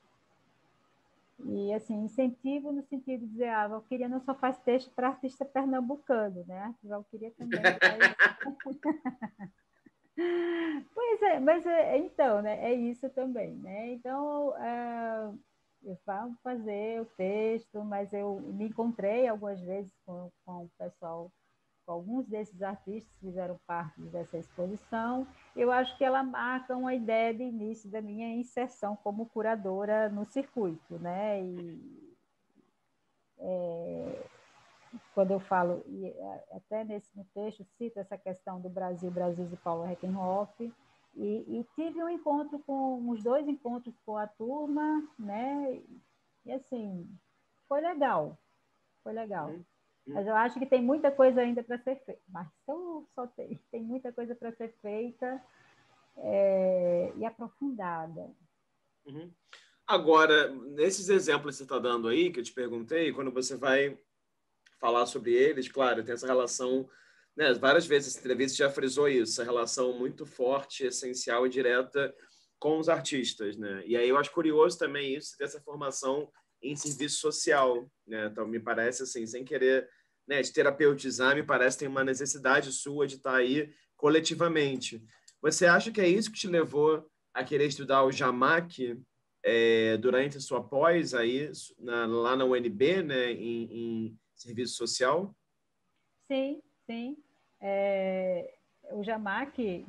e, assim, incentivo no sentido de dizer, ah, a Valquíria não só faz texto para artista pernambucano, né? A Valquíria também faz... Pois é, mas é, então, né? É isso também, né? Então, é, eu vou fazer o texto, mas eu me encontrei algumas vezes com, com o pessoal, com alguns desses artistas que fizeram parte dessa exposição. Eu acho que ela marca uma ideia de início da minha inserção como curadora no circuito, né? E é, quando eu falo, e até nesse no texto, cito essa questão do Brasil, Brasil de Paulo Reckenhoff, e, e tive um encontro com, uns dois encontros com a turma, né? E assim, foi legal, foi legal. Uhum. Mas eu acho que tem muita coisa ainda para ser feita. Mas só, só tem, tem muita coisa para ser feita é, e aprofundada. Uhum. Agora, nesses exemplos que você está dando aí, que eu te perguntei, quando você vai falar sobre eles, claro, tem essa relação, né, várias vezes essa entrevista já frisou isso, essa relação muito forte, essencial e direta com os artistas, né? E aí eu acho curioso também isso, ter essa formação em serviço social, né? Então, me parece assim, sem querer, né, de terapeutizar, me parece que tem uma necessidade sua de estar aí coletivamente. Você acha que é isso que te levou a querer estudar o Jamac é, durante a sua pós aí, na, lá na U N B, né, em, em serviço social? Sim, sim. É, o Jamac,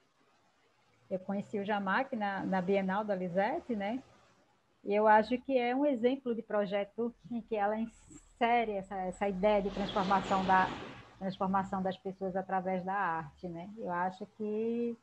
eu conheci o Jamac na, na Bienal da Lisete, né? E eu acho que é um exemplo de projeto em que ela insere essa, essa ideia de transformação, da, transformação das pessoas através da arte, né? Eu acho que,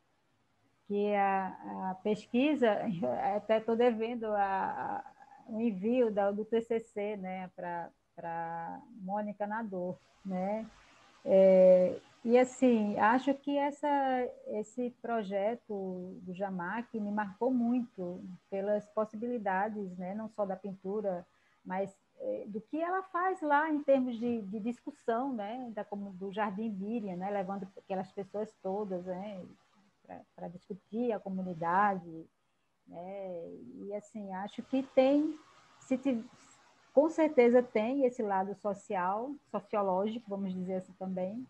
que a, a pesquisa, até estou devendo a, a, o envio da, do T C C, né, para Mônica Nador, né? É, e assim, acho que essa, esse projeto do Jamac me marcou muito pelas possibilidades, né, não só da pintura, mas é, do que ela faz lá em termos de, de discussão, né, da, como, do Jardim Miriam, né, levando aquelas pessoas todas, né, para discutir a comunidade, né, e assim, acho que tem, se, com certeza tem esse lado social, sociológico, vamos dizer assim também,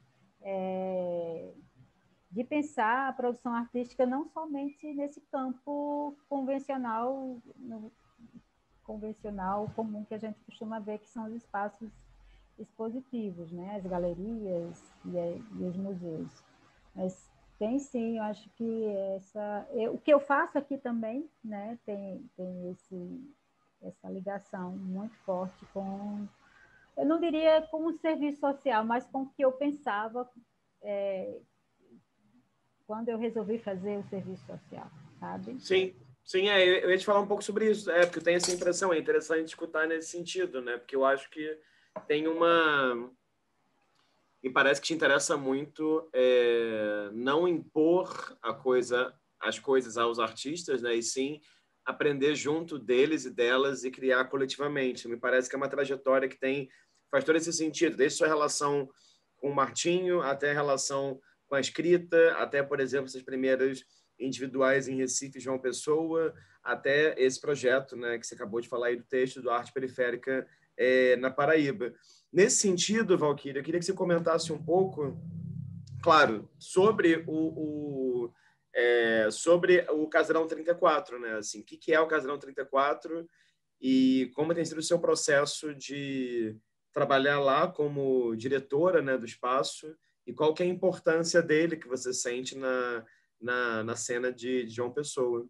é, de pensar a produção artística não somente nesse campo convencional, no, convencional comum que a gente costuma ver, que são os espaços expositivos, né? As galerias e, e os museus. Mas tem sim, eu acho que essa, eu, o que eu faço aqui também, né? Tem, tem esse, essa ligação muito forte com, eu não diria com o serviço social, mas com o que eu pensava é, quando eu resolvi fazer o serviço social, sabe? Sim, sim, é, eu ia te falar um pouco sobre isso, é, porque eu tenho essa impressão, é interessante escutar nesse sentido, né? Porque eu acho que tem uma... Me parece que te interessa muito é, não impor a coisa, as coisas aos artistas, né? E sim aprender junto deles e delas e criar coletivamente. Me parece que é uma trajetória que tem faz todo esse sentido, desde sua relação com o Martinho até a relação com a escrita, até, por exemplo, essas primeiras individuais em Recife, João Pessoa, até esse projeto, né, que você acabou de falar aí do texto do Arte Periférica é, na Paraíba. Nesse sentido, Valquíria, eu queria que você comentasse um pouco, claro, sobre o, o é, sobre o Casarão trinta e quatro, né? Assim, o que, que é o Casarão trinta e quatro e como tem sido o seu processo de trabalhar lá como diretora, né, do espaço e qual que é a importância dele que você sente na, na, na cena de, de João Pessoa.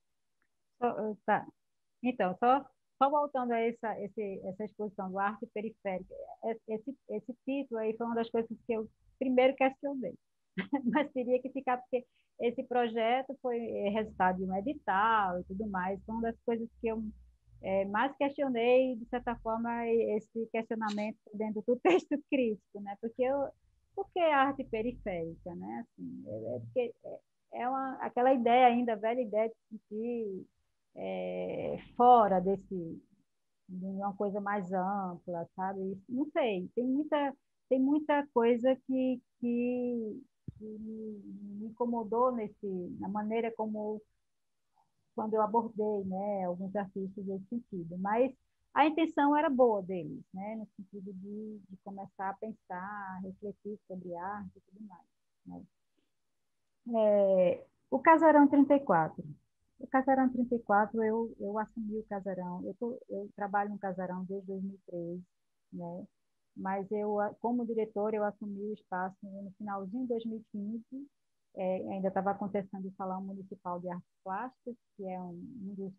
Tá. Então, só, só voltando a essa, esse, essa exposição do arte periférica, esse, esse título aí foi uma das coisas que eu primeiro questionei, mas teria que ficar, porque esse projeto foi resultado de um edital e tudo mais, foi uma das coisas que eu é, mais questionei, de certa forma, esse questionamento dentro do texto crítico, né? Porque eu, porque arte periférica, né? Assim, é, é porque é uma, aquela ideia ainda, a velha ideia de se sentir é, fora desse, de uma coisa mais ampla, sabe? Não sei, tem muita, tem muita coisa que, que, que me, me incomodou nesse, na maneira como, quando eu abordei, né, alguns artistas nesse sentido, mas a intenção era boa deles, né, no sentido de, de começar a pensar, refletir sobre arte e tudo mais, né? É, o Casarão trinta e quatro. O Casarão trinta e quatro, eu, eu assumi o Casarão. Eu, tô, eu trabalho no Casarão desde dois mil e três, né? Mas eu, como diretor, eu assumi o espaço no finalzinho de dois mil e quinze. É, ainda estava acontecendo o Salão Municipal de Artes Plásticas, que é um, um dos...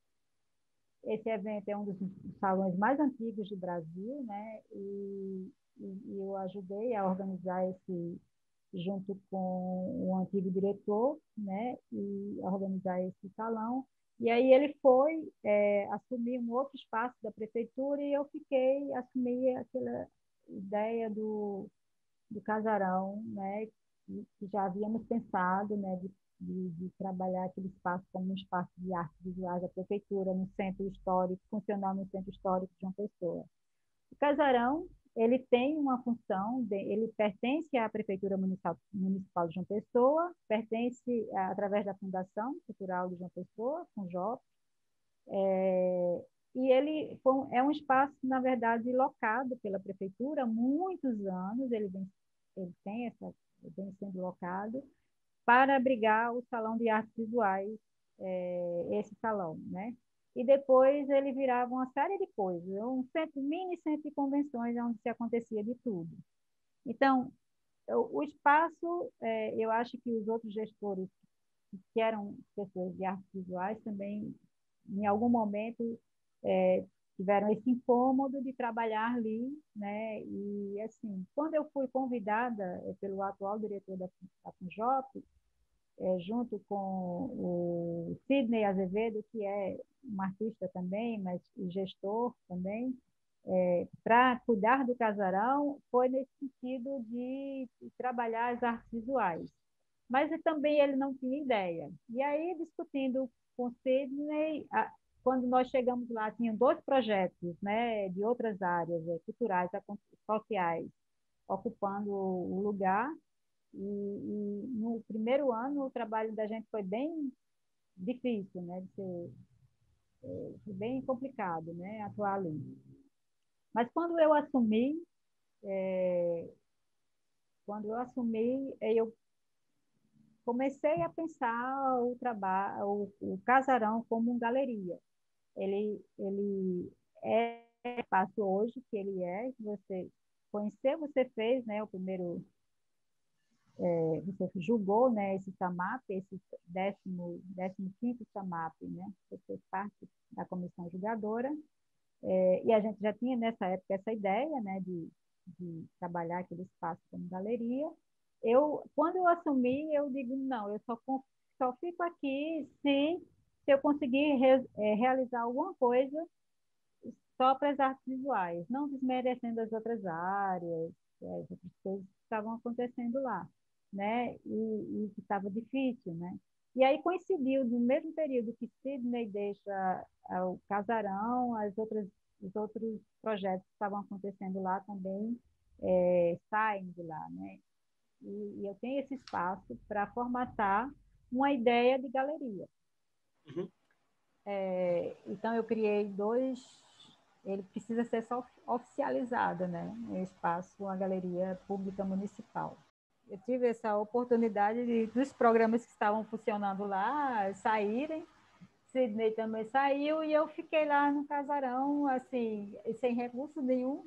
Esse evento é um dos salões mais antigos do Brasil, né? E, e, e eu ajudei a organizar esse, junto com o antigo diretor, né, e organizar esse salão. E aí ele foi é, assumir um outro espaço da prefeitura e eu fiquei, assumi aquela ideia do, do casarão, né, que, que já havíamos pensado, né, de, de, de trabalhar aquele espaço como um espaço de artes visuais da prefeitura, no centro histórico, funcional no centro histórico de uma pessoa. O casarão, ele tem uma função, de, ele pertence à Prefeitura Municipal, Municipal de João Pessoa, pertence a, através da Fundação Cultural de João Pessoa, FUNJOP, é, e ele foi, é um espaço, na verdade, locado pela Prefeitura há muitos anos, ele, vem, ele tem essa, vem sendo locado, para abrigar o Salão de Artes Visuais, é, esse salão, né? E depois ele virava uma série de coisas, um centro, mini centro de convenções onde se acontecia de tudo. Então, o espaço, é, eu acho que os outros gestores que eram pessoas de artes visuais também, em algum momento, é, tiveram esse incômodo de trabalhar ali, né? E, assim, quando eu fui convidada pelo atual diretor da, da FUNJOP, é, junto com o Sidney Azevedo, que é um artista também, mas gestor também, é, para cuidar do casarão, foi nesse sentido de, de trabalhar as artes visuais. Mas também ele não tinha ideia. E aí, discutindo com o Sidney, a, quando nós chegamos lá, tinham dois projetos, né, de outras áreas, é, culturais, sociais, ocupando o lugar. E, e no primeiro ano, o trabalho da gente foi bem difícil, né, de ser, é, bem complicado, né, atuar ali. Mas quando eu assumi, é, quando eu assumi, eu comecei a pensar o trabalho, o, o casarão como uma galeria. Ele, ele é o espaço hoje que ele é, que você conheceu, você fez, né, o primeiro, é, você julgou, né, esse SAMAP, esse décimo, décimo quinto SAMAP, né, você fez parte da comissão julgadora, é, e a gente já tinha nessa época essa ideia, né, de, de trabalhar aquele espaço como galeria. Eu, quando eu assumi, eu digo, não, eu só, só fico aqui se, se eu conseguir re, é, realizar alguma coisa só para as artes visuais, não desmerecendo as outras áreas, é, as outras coisas que estavam acontecendo lá, né? E, e que estava difícil, né? E aí coincidiu, no mesmo período que Sidney deixa o casarão, as outras, os outros projetos que estavam acontecendo lá também é, saem de lá, né? E, e eu tenho esse espaço para formatar uma ideia de galeria. Uhum. É, então, eu criei dois... Ele precisa ser só oficializado, né? O espaço, uma galeria pública municipal. Eu tive essa oportunidade de, dos programas que estavam funcionando lá saírem. Sidney também saiu e eu fiquei lá no casarão, assim, sem recurso nenhum.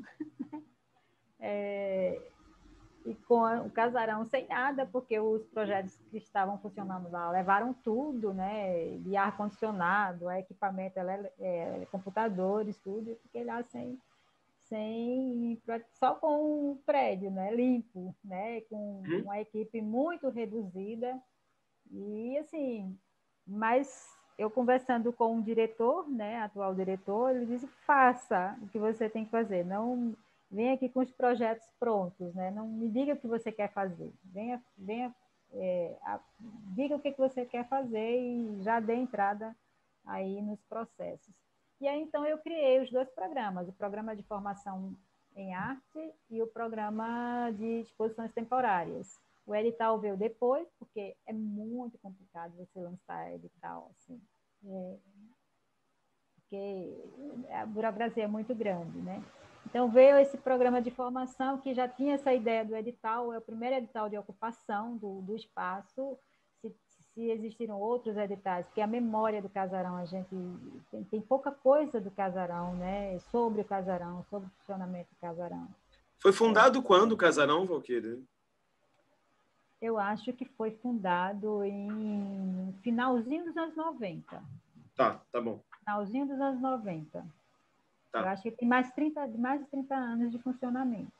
É, e com o casarão sem nada, porque os projetos que estavam funcionando lá levaram tudo, né? De ar-condicionado, equipamento, é, computadores, tudo. Eu fiquei lá sem, sem, só com o prédio, né? Limpo, né? Com uma equipe muito reduzida. E, assim, mas eu conversando com o diretor, né? Atual diretor, ele disse, faça o que você tem que fazer, não... Venha aqui com os projetos prontos, né? Não me diga o que você quer fazer. Venha, venha é, a, diga o que, que você quer fazer e já dê entrada aí nos processos. E aí, então, eu criei os dois programas, o programa de formação em arte e o programa de exposições temporárias. O edital veio depois, porque é muito complicado você lançar edital, assim, é, porque a burocracia é muito grande, né? Então, veio esse programa de formação que já tinha essa ideia do edital, é o primeiro edital de ocupação do, do espaço, se, se existiram outros editais, porque a memória do casarão, a gente tem, tem pouca coisa do casarão, né? Sobre o casarão, sobre o funcionamento do casarão. Foi fundado é. quando o Casarão, Valquíria? Eu acho que foi fundado em finalzinho dos anos noventa. Tá, tá bom. Finalzinho dos anos noventa. Tá. Eu acho que tem mais, trinta, mais de trinta anos de funcionamento.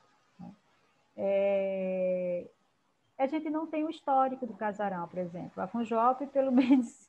É... A gente não tem o histórico do casarão, por exemplo. A Funjop, pelo menos,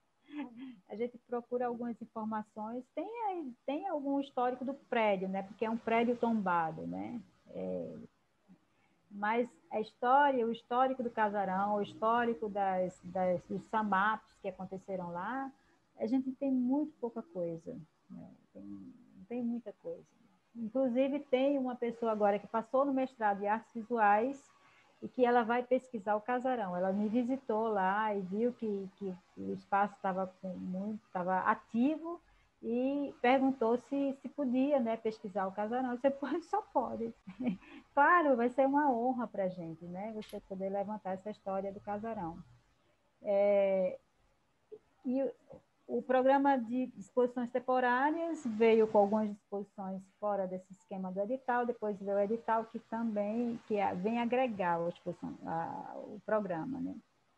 a gente procura algumas informações. Tem, tem algum histórico do prédio, né? Porque é um prédio tombado, né? É... Mas a história, o histórico do casarão, o histórico das, das, dos samaps que aconteceram lá, a gente tem muito pouca coisa. Né? Tem, não tem muita coisa. Inclusive, tem uma pessoa agora que passou no mestrado em artes visuais e que ela vai pesquisar o casarão. Ela me visitou lá e viu que, que o espaço estava muito, estava ativo e perguntou se, se podia, né, pesquisar o casarão. Você pode, só pode. Claro, vai ser uma honra para a gente, né, você poder levantar essa história do casarão. É, e o programa de exposições temporárias veio com algumas exposições fora desse esquema do edital, depois veio o edital que também que vem agregar a exposição, a, o programa, né?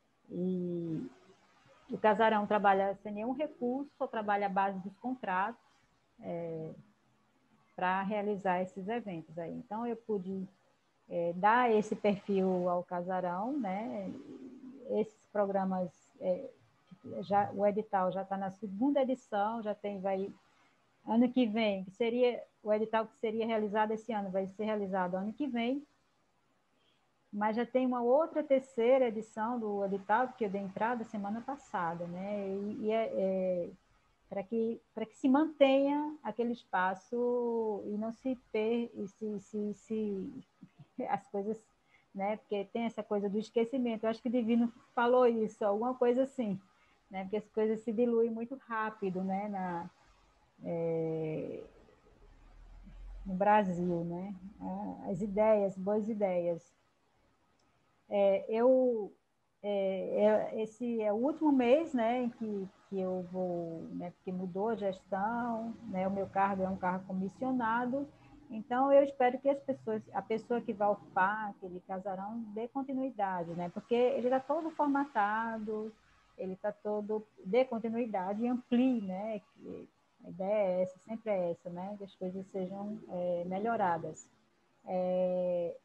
E o casarão trabalha sem nenhum recurso, só trabalha à base dos contratos é, para realizar esses eventos aí. Então, eu pude é, dar esse perfil ao casarão, né? Esses programas... É, Já, o edital já está na segunda edição, já tem, vai, ano que vem, que seria, o edital que seria realizado esse ano, vai ser realizado ano que vem, mas já tem uma outra terceira edição do edital, que eu dei entrada semana passada, né, e, e é, é para que, para que se mantenha aquele espaço e não se per, e se, se, se as coisas, né, porque tem essa coisa do esquecimento, eu acho que o Divino falou isso, alguma coisa assim, né? Porque as coisas se diluem muito rápido, né? Na, é, no Brasil, né? As ideias, boas ideias. É, eu, é, esse é o último mês, né, em que, que eu vou, né, porque mudou a gestão, né? O meu cargo é um cargo comissionado, então eu espero que as pessoas, a pessoa que vai ocupar aquele casarão dê continuidade, né? Porque ele está todo formatado, ele está todo, dê continuidade e amplie, né? Que a ideia é essa, sempre é essa, né? Que as coisas sejam é, melhoradas. É,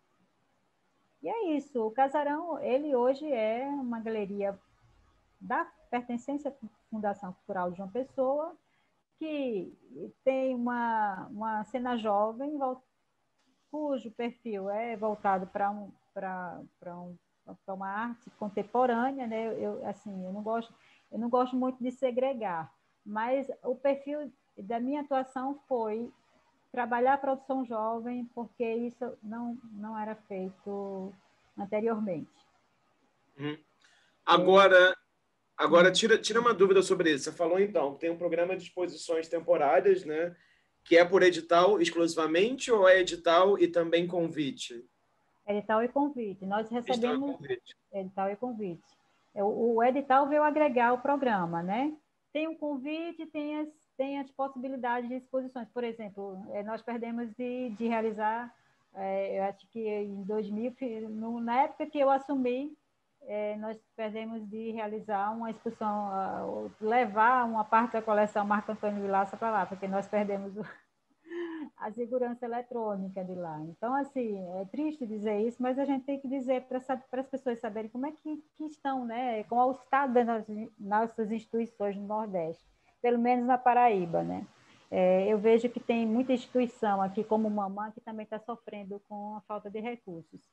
e é isso, o Casarão, ele hoje é uma galeria da pertencente à Fundação Cultural de João Pessoa, que tem uma, uma cena jovem, cujo perfil é voltado para um, para um, para uma arte contemporânea, né? Eu, assim, eu não gosto, eu não gosto muito de segregar, mas o perfil da minha atuação foi trabalhar a produção jovem, porque isso não, não era feito anteriormente. Hum. Agora, agora hum. tira, tira uma dúvida sobre isso. Você falou, então, que tem um programa de exposições temporárias, né? Que é por edital exclusivamente ou é edital e também convite? Edital e convite. Nós recebemos Edital e convite. Edital e convite. O, o edital veio agregar o programa, né? Tem o convite, tem as, tem as possibilidades de exposições. Por exemplo, nós perdemos de, de realizar, é, eu acho que em dois mil, no, na época que eu assumi, é, nós perdemos de realizar uma exposição, uh, levar uma parte da coleção Marco Antônio Vilaça para lá, porque nós perdemos o, a segurança eletrônica de lá. Então, assim, é triste dizer isso, mas a gente tem que dizer para as pessoas saberem como é que, que estão, né? Como é o estado das nossas instituições no Nordeste, pelo menos na Paraíba, né? É, eu vejo que tem muita instituição aqui, como Mamã, que também está sofrendo com a falta de recursos.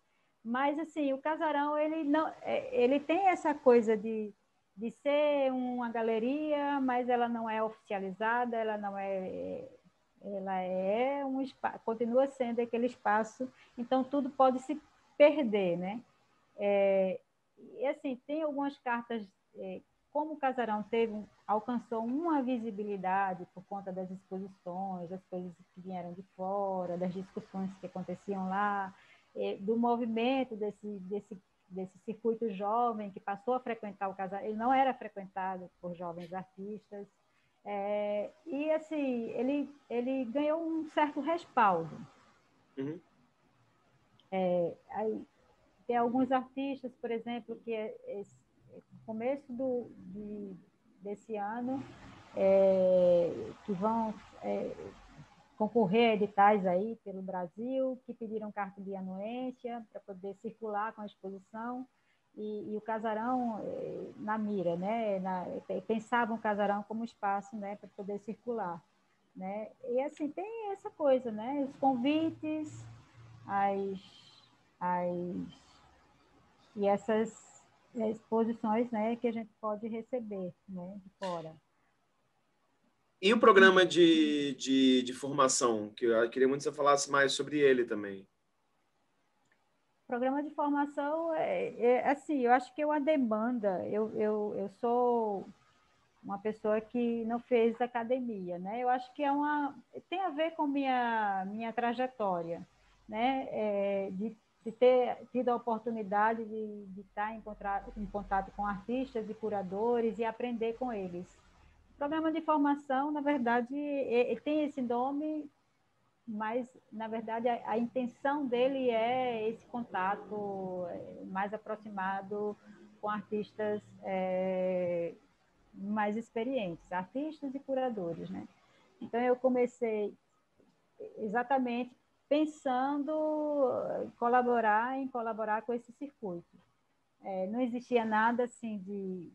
Mas, assim, o Casarão, ele, não, ele tem essa coisa de, de ser uma galeria, mas ela não é oficializada, ela não é... Ela é um espaço, continua sendo aquele espaço, então tudo pode se perder, né? É, e, assim, tem algumas cartas... É, como o Casarão teve, alcançou uma visibilidade por conta das exposições, das coisas que vieram de fora, das discussões que aconteciam lá, do movimento desse, desse, desse circuito jovem que passou a frequentar o Casarão. Ele não era frequentado por jovens artistas, é, e assim, ele, ele ganhou um certo respaldo. Uhum. É, aí, tem alguns artistas, por exemplo, que é, esse, no começo do, de, desse ano, é, que vão é, concorrer a editais aí pelo Brasil, que pediram carta de anuência para poder circular com a exposição, e, e o Casarão é, na mira, né? Na, pensavam o Casarão como espaço, né, para poder circular. Né? E assim, tem essa coisa, né? Os convites, as, as e essas exposições, né, que a gente pode receber, né, de fora. E o programa de, de, de formação, que eu queria muito que você falasse mais sobre ele também. O programa de formação, é, é assim, eu acho que é uma demanda. Eu, eu, eu sou uma pessoa que não fez academia, né? Eu acho que é uma, tem a ver com minha, minha trajetória, né? É, de de ter tido a oportunidade de, de estar em, em contato com artistas e curadores e aprender com eles. O programa de formação, na verdade, é, é, tem esse nome, mas, na verdade, a, a intenção dele é esse contato mais aproximado com artistas é, mais experientes, artistas e curadores, né? Então, eu comecei exatamente pensando em colaborar, em colaborar com esse circuito. É, não existia nada assim de...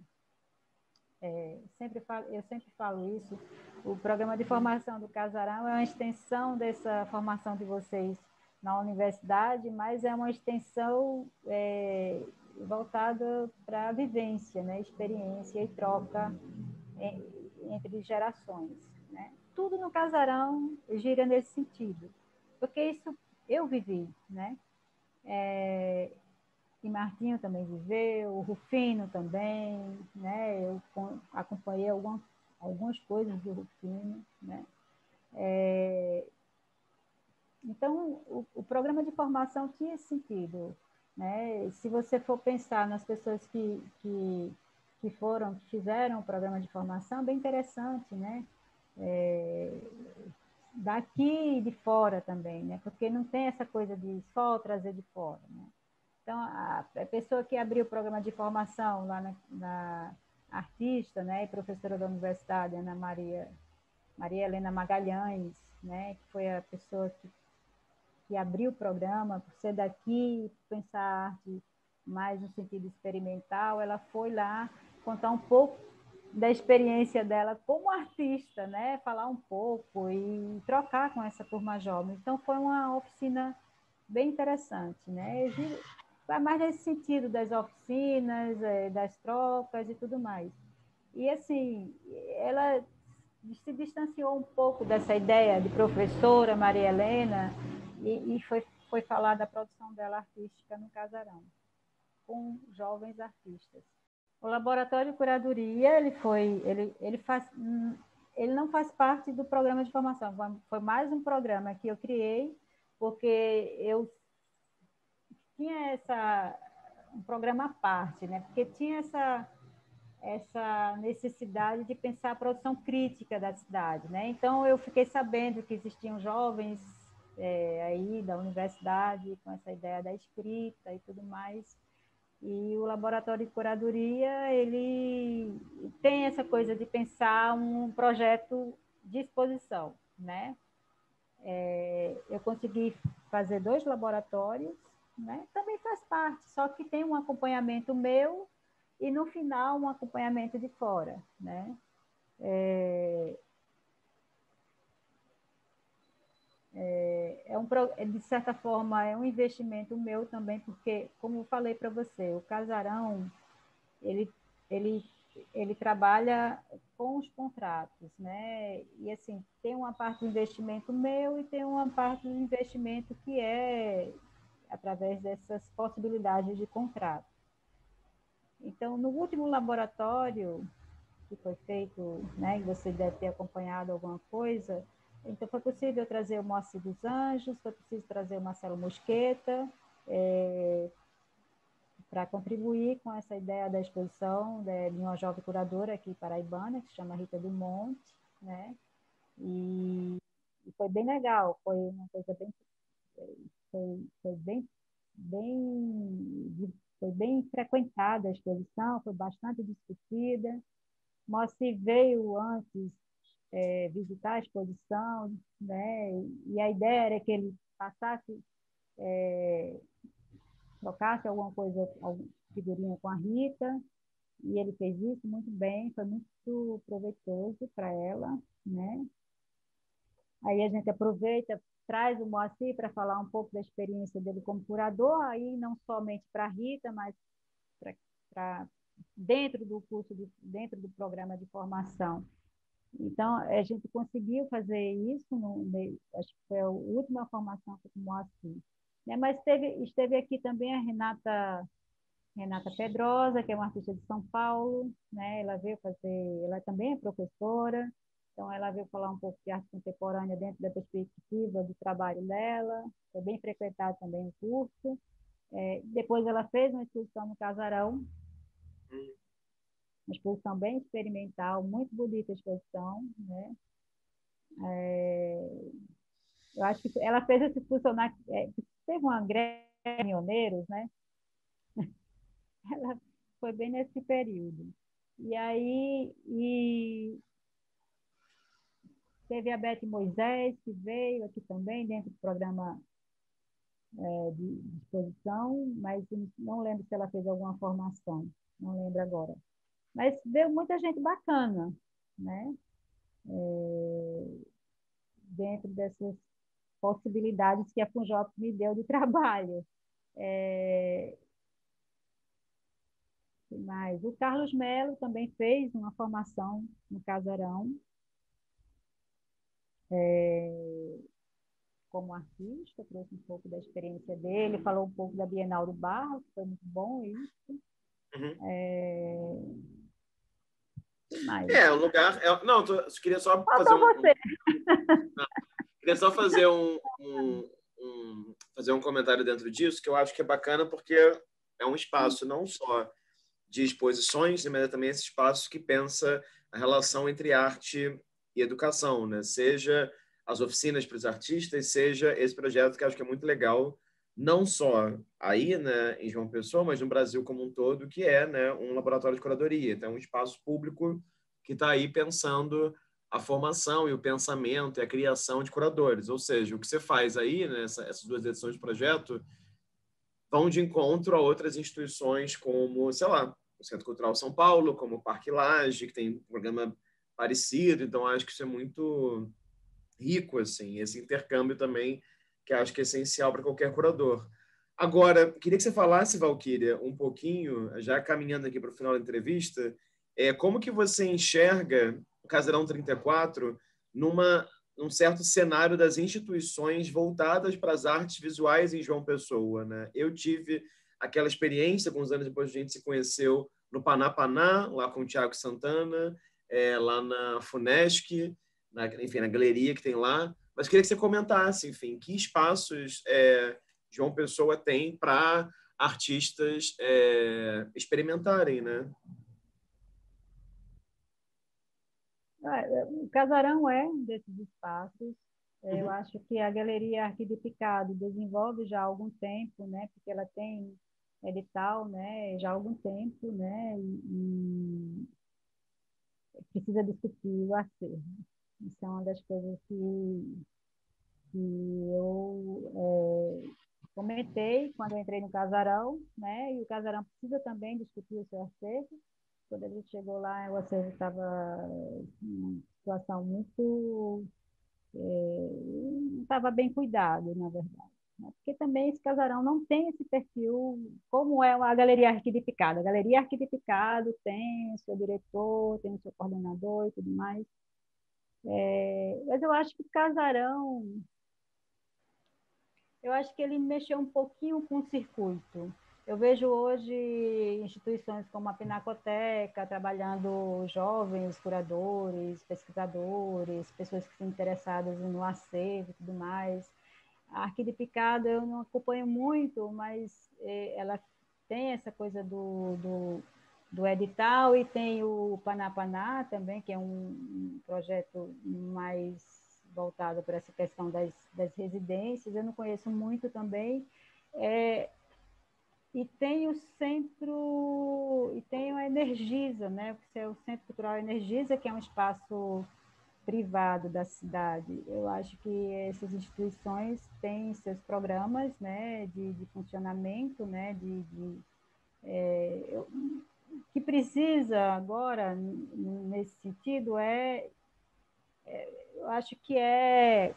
É, sempre falo, eu sempre falo isso, o programa de formação do Casarão é uma extensão dessa formação de vocês na universidade, mas é uma extensão é, voltada para a vivência, né? Experiência e troca entre gerações. Né? Tudo no Casarão gira nesse sentido, porque isso eu vivi, né? É, e Martinho também viveu, o Rufino também, né? Eu acompanhei algumas, algumas coisas do Rufino, né? É, então, o, o programa de formação tinha esse sentido, né? Se você for pensar nas pessoas que, que, que foram, que fizeram o programa de formação, é bem interessante, né? É, daqui e de fora também, né? Porque não tem essa coisa de só trazer de fora, né? Então, a, a pessoa que abriu o programa de formação lá na, na artista, né, e professora da universidade, Ana Maria, Maria Helena Magalhães, né, que foi a pessoa que, que abriu o programa, por ser daqui, pensar a arte mais no sentido experimental, ela foi lá contar um pouco da experiência dela como artista, né, falar um pouco e trocar com essa turma jovem. Então, foi uma oficina bem interessante, né? Vai mais nesse sentido das oficinas, das trocas e tudo mais. E, assim, ela se distanciou um pouco dessa ideia de professora Maria Helena e, e foi, foi falar da produção dela artística no Casarão, com jovens artistas. O laboratório de curadoria, ele foi, ele, ele faz, ele não faz parte do programa de formação, foi mais um programa que eu criei, porque eu tinha essa, um programa à parte, né? Porque tinha essa, essa necessidade de pensar a produção crítica da cidade, né? Então, eu fiquei sabendo que existiam jovens é, aí da universidade com essa ideia da escrita e tudo mais, e o laboratório de curadoria, ele tem essa coisa de pensar um projeto de exposição, né? É, eu consegui fazer dois laboratórios, né? Também faz parte, só que tem um acompanhamento meu e, no final, um acompanhamento de fora, né? É... É, é um, de certa forma, é um investimento meu também, porque, como eu falei para você, o casarão, ele, ele, ele trabalha com os contratos, né? E, assim, tem uma parte do investimento meu e tem uma parte do investimento que é através dessas possibilidades de contrato. Então, no último laboratório que foi feito, né, e você deve ter acompanhado alguma coisa, então foi possível trazer o Moacir dos Anjos, foi preciso trazer o Marcelo Mosqueta, é, para contribuir com essa ideia da exposição de, de uma jovem curadora aqui paraibana, que se chama Rita Dumont, né? E, e foi bem legal, foi uma coisa bem foi, foi bem bem foi bem frequentada a exposição, foi bastante discutida. Moacir veio antes é, visitar a exposição, né? E a ideia era que ele passasse, é, trocasse alguma coisa, alguma figurinha com a Rita, e ele fez isso muito bem, foi muito proveitoso para ela, né? Aí a gente aproveita, traz o Moacir para falar um pouco da experiência dele como curador, aí não somente para a Rita, mas para dentro do curso, de, dentro do programa de formação. Então, a gente conseguiu fazer isso, no, acho que foi a última formação com o Moacir. Né? Mas teve, esteve aqui também a Renata, Renata Pedrosa, que é uma artista de São Paulo, né? Ela veio fazer, ela também é professora, então ela veio falar um pouco de arte contemporânea dentro da perspectiva do trabalho dela, foi bem frequentado também o curso. É, depois ela fez uma exposição no Casarão, uma exposição bem experimental, muito bonita a exposição, né? É, eu acho que ela fez essa exposição, na, é, teve uma greve de caminhoneiros, né? Ela foi bem nesse período. E aí, e teve a Beth Moisés, que veio aqui também, dentro do programa é, de, de exposição, mas não lembro se ela fez alguma formação, não lembro agora. Mas veio muita gente bacana, né? É, dentro dessas possibilidades que a Funjop me deu de trabalho. É, mas o Carlos Melo também fez uma formação no Casarão, é, como artista, trouxe um pouco da experiência dele, falou um pouco da Bienal do Barro, que foi muito bom isso. Uhum. É, mais? É, o lugar... É... Não, tô... queria só Faltou fazer um... você. Não, queria só fazer um, um, um, fazer um comentário dentro disso, que eu acho que é bacana, porque é um espaço não só de exposições, mas é também esse espaço que pensa a relação entre arte e educação, né? Seja as oficinas para os artistas, seja esse projeto que eu acho que é muito legal, não só aí, né, em João Pessoa, mas no Brasil como um todo, que é, né, um laboratório de curadoria. Então, é um espaço público que está aí pensando a formação e o pensamento e a criação de curadores. Ou seja, o que você faz aí, né, essas duas edições do projeto, vão de encontro a outras instituições como, sei lá, o Centro Cultural São Paulo, como o Parque Lage, que tem um programa parecido. Então, acho que isso é muito rico, assim, esse intercâmbio também, que acho que é essencial para qualquer curador. Agora, queria que você falasse, Valquíria, um pouquinho, já caminhando aqui para o final da entrevista, é, como que você enxerga o Casarão trinta e quatro numa um certo cenário das instituições voltadas para as artes visuais em João Pessoa, né? Eu tive aquela experiência, alguns anos depois a gente se conheceu no Panapaná, lá com o Tiago Santana, é, lá na Funesc, na, enfim, na galeria que tem lá. Mas queria que você comentasse, enfim, que espaços é, João Pessoa tem para artistas é, experimentarem, né? O Casarão é um desses espaços. Eu uhum. acho que a Galeria Arquidificado desenvolve já há algum tempo, né? Porque ela tem edital, né? Já há algum tempo, né? E, e precisa discutir o acervo. Isso é uma das coisas que, que eu é, comentei quando eu entrei no Casarão, né? E o Casarão precisa também discutir o seu acervo. Quando a gente chegou lá, o acervo estava em uma situação muito não estava bem cuidado, na verdade. Porque também esse casarão não tem esse perfil, como é a Galeria Arquidificada. A Galeria Arquidificada tem o seu diretor, tem o seu coordenador e tudo mais. É, mas eu acho que o casarão, eu acho que ele mexeu um pouquinho com o circuito. Eu vejo hoje instituições como a Pinacoteca trabalhando jovens curadores, pesquisadores, pessoas que estão interessadas no acervo e tudo mais. A Arquidificada eu não acompanho muito, mas eh, ela tem essa coisa do, do, do edital e tem o Panapaná também, que é um, um projeto mais voltado para essa questão das, das residências. Eu não conheço muito também. É, e tem o centro, e tem a Energisa, né? Que é o Centro Cultural Energisa, que é um espaço privado da cidade. Eu acho que essas instituições têm seus programas, né, de, de funcionamento, né, de, de é, eu, que precisa agora nesse sentido é, é, eu acho que é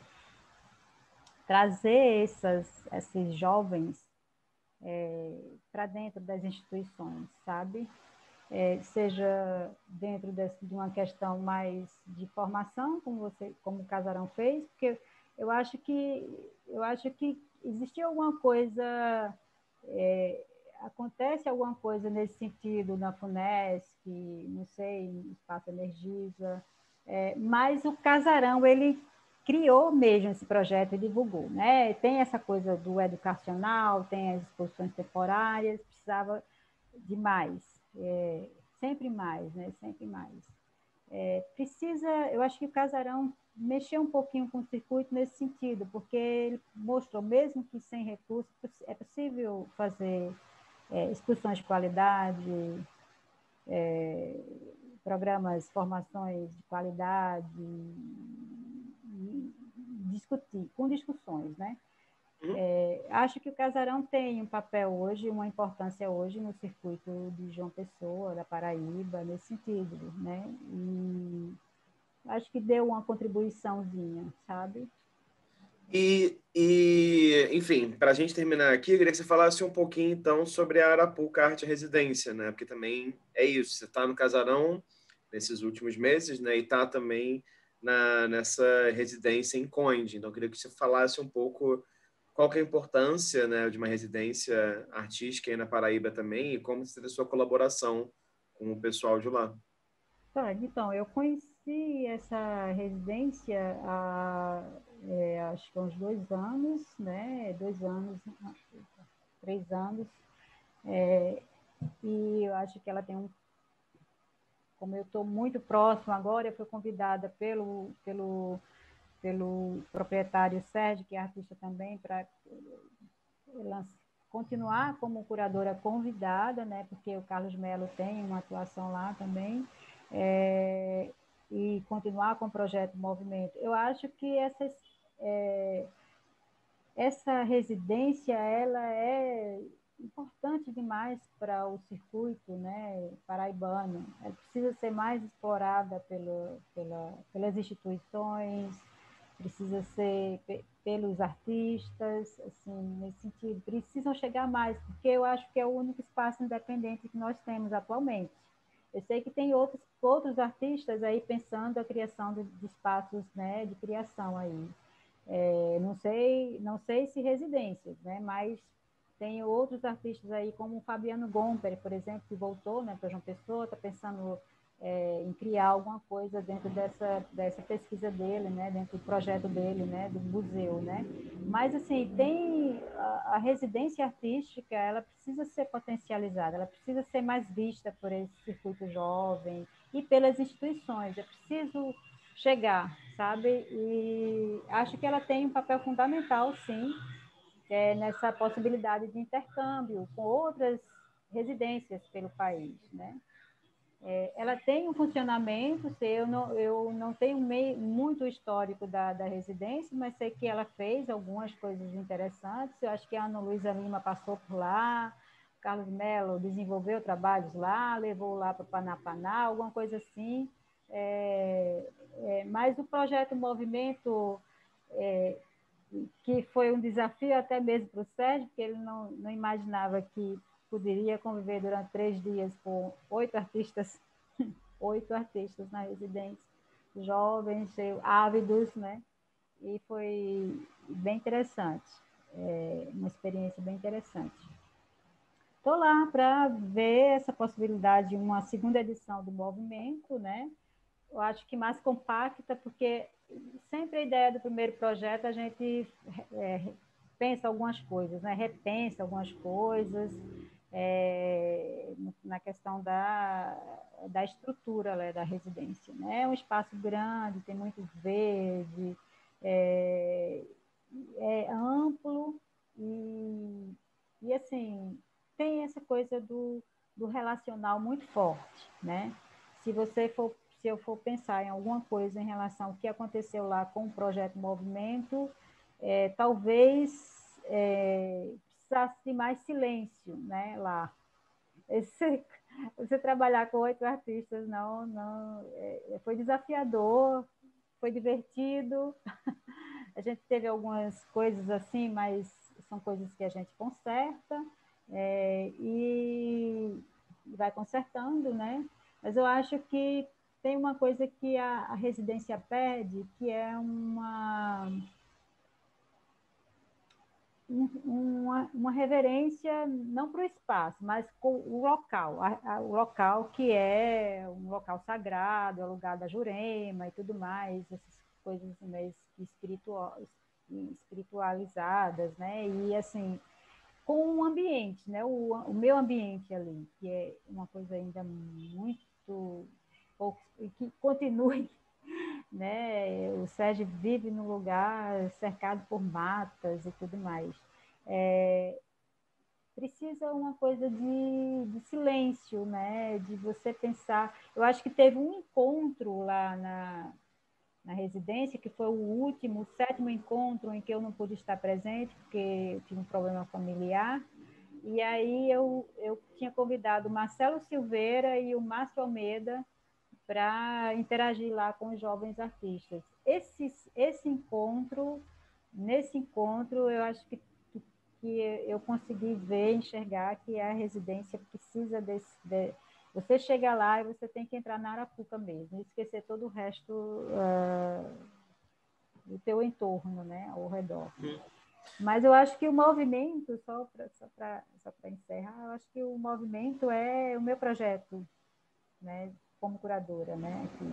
trazer essas, esses jovens é, para dentro das instituições, sabe? É, seja dentro de, de uma questão mais de formação, como você, como o Casarão fez, porque eu acho que eu acho que existia alguma coisa, é, acontece alguma coisa nesse sentido na FUNESC, não sei, no Espaço Energisa, é, mas o Casarão ele criou mesmo esse projeto e divulgou, né? Tem essa coisa do educacional, tem as exposições temporárias, precisava de mais, é, sempre mais, né? Sempre mais. É, precisa, eu acho que o Casarão mexeu um pouquinho com o circuito nesse sentido, porque ele mostrou, mesmo que sem recursos, é possível fazer é, exposições de qualidade, é, programas, formações de qualidade, discutir, com discussões, né? É, acho que o Casarão tem um papel hoje, uma importância hoje no circuito de João Pessoa, da Paraíba, nesse sentido, né? E acho que deu uma contribuiçãozinha, sabe? E, e enfim, para a gente terminar aqui, eu queria que você falasse um pouquinho, então, sobre a Arapuca Arte Residência, né? Porque também é isso, você está no Casarão nesses últimos meses, né? E está também na, nessa residência em Conde. Então, eu queria que você falasse um pouco qual que é a importância, né, de uma residência artística aí na Paraíba também e como seria a sua colaboração com o pessoal de lá. Tá, então, eu conheci essa residência há, é, acho que há uns dois anos, né? Dois anos, três anos. É, e eu acho que ela tem um. Como eu estou muito próximo agora, eu fui convidada pelo, pelo, pelo proprietário Sérgio, que é artista também, para continuar como curadora convidada, né? Porque o Carlos Melo tem uma atuação lá também. É, e continuar com o projeto Movimento. Eu acho que essas, é, essa residência ela é importante demais para o circuito, né, paraibano. Ela precisa ser mais explorada pelo, pela, pelas instituições, precisa ser pelos artistas, assim, nesse sentido. Precisam chegar mais, porque eu acho que é o único espaço independente que nós temos atualmente. Eu sei que tem outros, outros artistas aí pensando a criação de, de espaços, né, de criação aí. É, não sei, não sei se residências, né, mas tem outros artistas aí, como o Fabiano Gomper, por exemplo, que voltou, né, para João Pessoa, está pensando é, em criar alguma coisa dentro dessa, dessa pesquisa dele, né, dentro do projeto dele, né, do museu, né. Mas, assim, tem a, a residência artística, ela precisa ser potencializada, ela precisa ser mais vista por esse circuito jovem e pelas instituições. É preciso chegar, sabe? E acho que ela tem um papel fundamental, sim, é, nessa possibilidade de intercâmbio com outras residências pelo país, né? É, ela tem um funcionamento, sei, eu não, eu não tenho meio, muito histórico da, da residência, mas sei que ela fez algumas coisas interessantes. Eu acho que a Ana Luísa Lima passou por lá, Carlos Melo desenvolveu trabalhos lá, levou lá para o Panapaná, alguma coisa assim. É, é, mas o projeto Movimento, é, que foi um desafio até mesmo para o Sérgio, porque ele não, não imaginava que poderia conviver durante três dias com oito artistas, oito artistas na residência, jovens, ávidos, né? E foi bem interessante, é, uma experiência bem interessante. Estou lá para ver essa possibilidade de uma segunda edição do movimento, né? Eu acho que mais compacta, porque sempre a ideia do primeiro projeto a gente é, pensa algumas coisas, né? Repensa algumas coisas, é, na questão da, da estrutura, né, da residência. Né? É um espaço grande, tem muito verde, é, é amplo e, e, assim, tem essa coisa do, do relacional muito forte, né? Se você for, se eu for pensar em alguma coisa em relação ao que aconteceu lá com o Projeto Movimento, é, talvez é, precisasse de mais silêncio, né, lá. Esse, você trabalhar com oito artistas, não, não, é, foi desafiador, foi divertido. A gente teve algumas coisas assim, mas são coisas que a gente conserta é, e vai consertando, né? Mas eu acho que tem uma coisa que a, a residência pede, que é uma, uma, uma reverência, não para o espaço, mas com o local, a, a, o local que é um local sagrado, é o lugar da Jurema e tudo mais, essas coisas mais espirituais, espiritualizadas, né? E assim, com o ambiente, né? O, o meu ambiente ali, que é uma coisa ainda muito pouco, e que continue, né? O Sérgio vive num lugar cercado por matas e tudo mais. É, precisa uma coisa de, de silêncio, né? De você pensar. Eu acho que teve um encontro lá na, na residência, que foi o último, o sétimo encontro em que eu não pude estar presente, porque eu tive um problema familiar. E aí eu, eu tinha convidado o Marcelo Silveira e o Márcio Almeida para interagir lá com os jovens artistas. Esse, esse encontro, nesse encontro, eu acho que, que, que eu consegui ver, enxergar que a residência precisa desse... De, você chega lá e você tem que entrar na arapuca mesmo, esquecer todo o resto uh, do teu entorno, né, ao redor. Mas eu acho que o movimento, só para só só encerrar, eu acho que o movimento é o meu projeto, né, como curadora, né, que,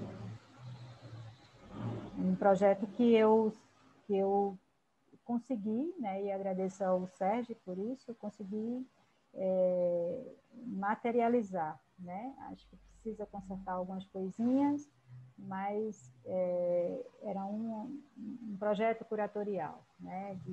que, um projeto que eu, que eu consegui, né, e agradeço ao Sérgio por isso, eu consegui é, materializar, né, acho que precisa consertar algumas coisinhas, mas é, era um, um projeto curatorial, né, de,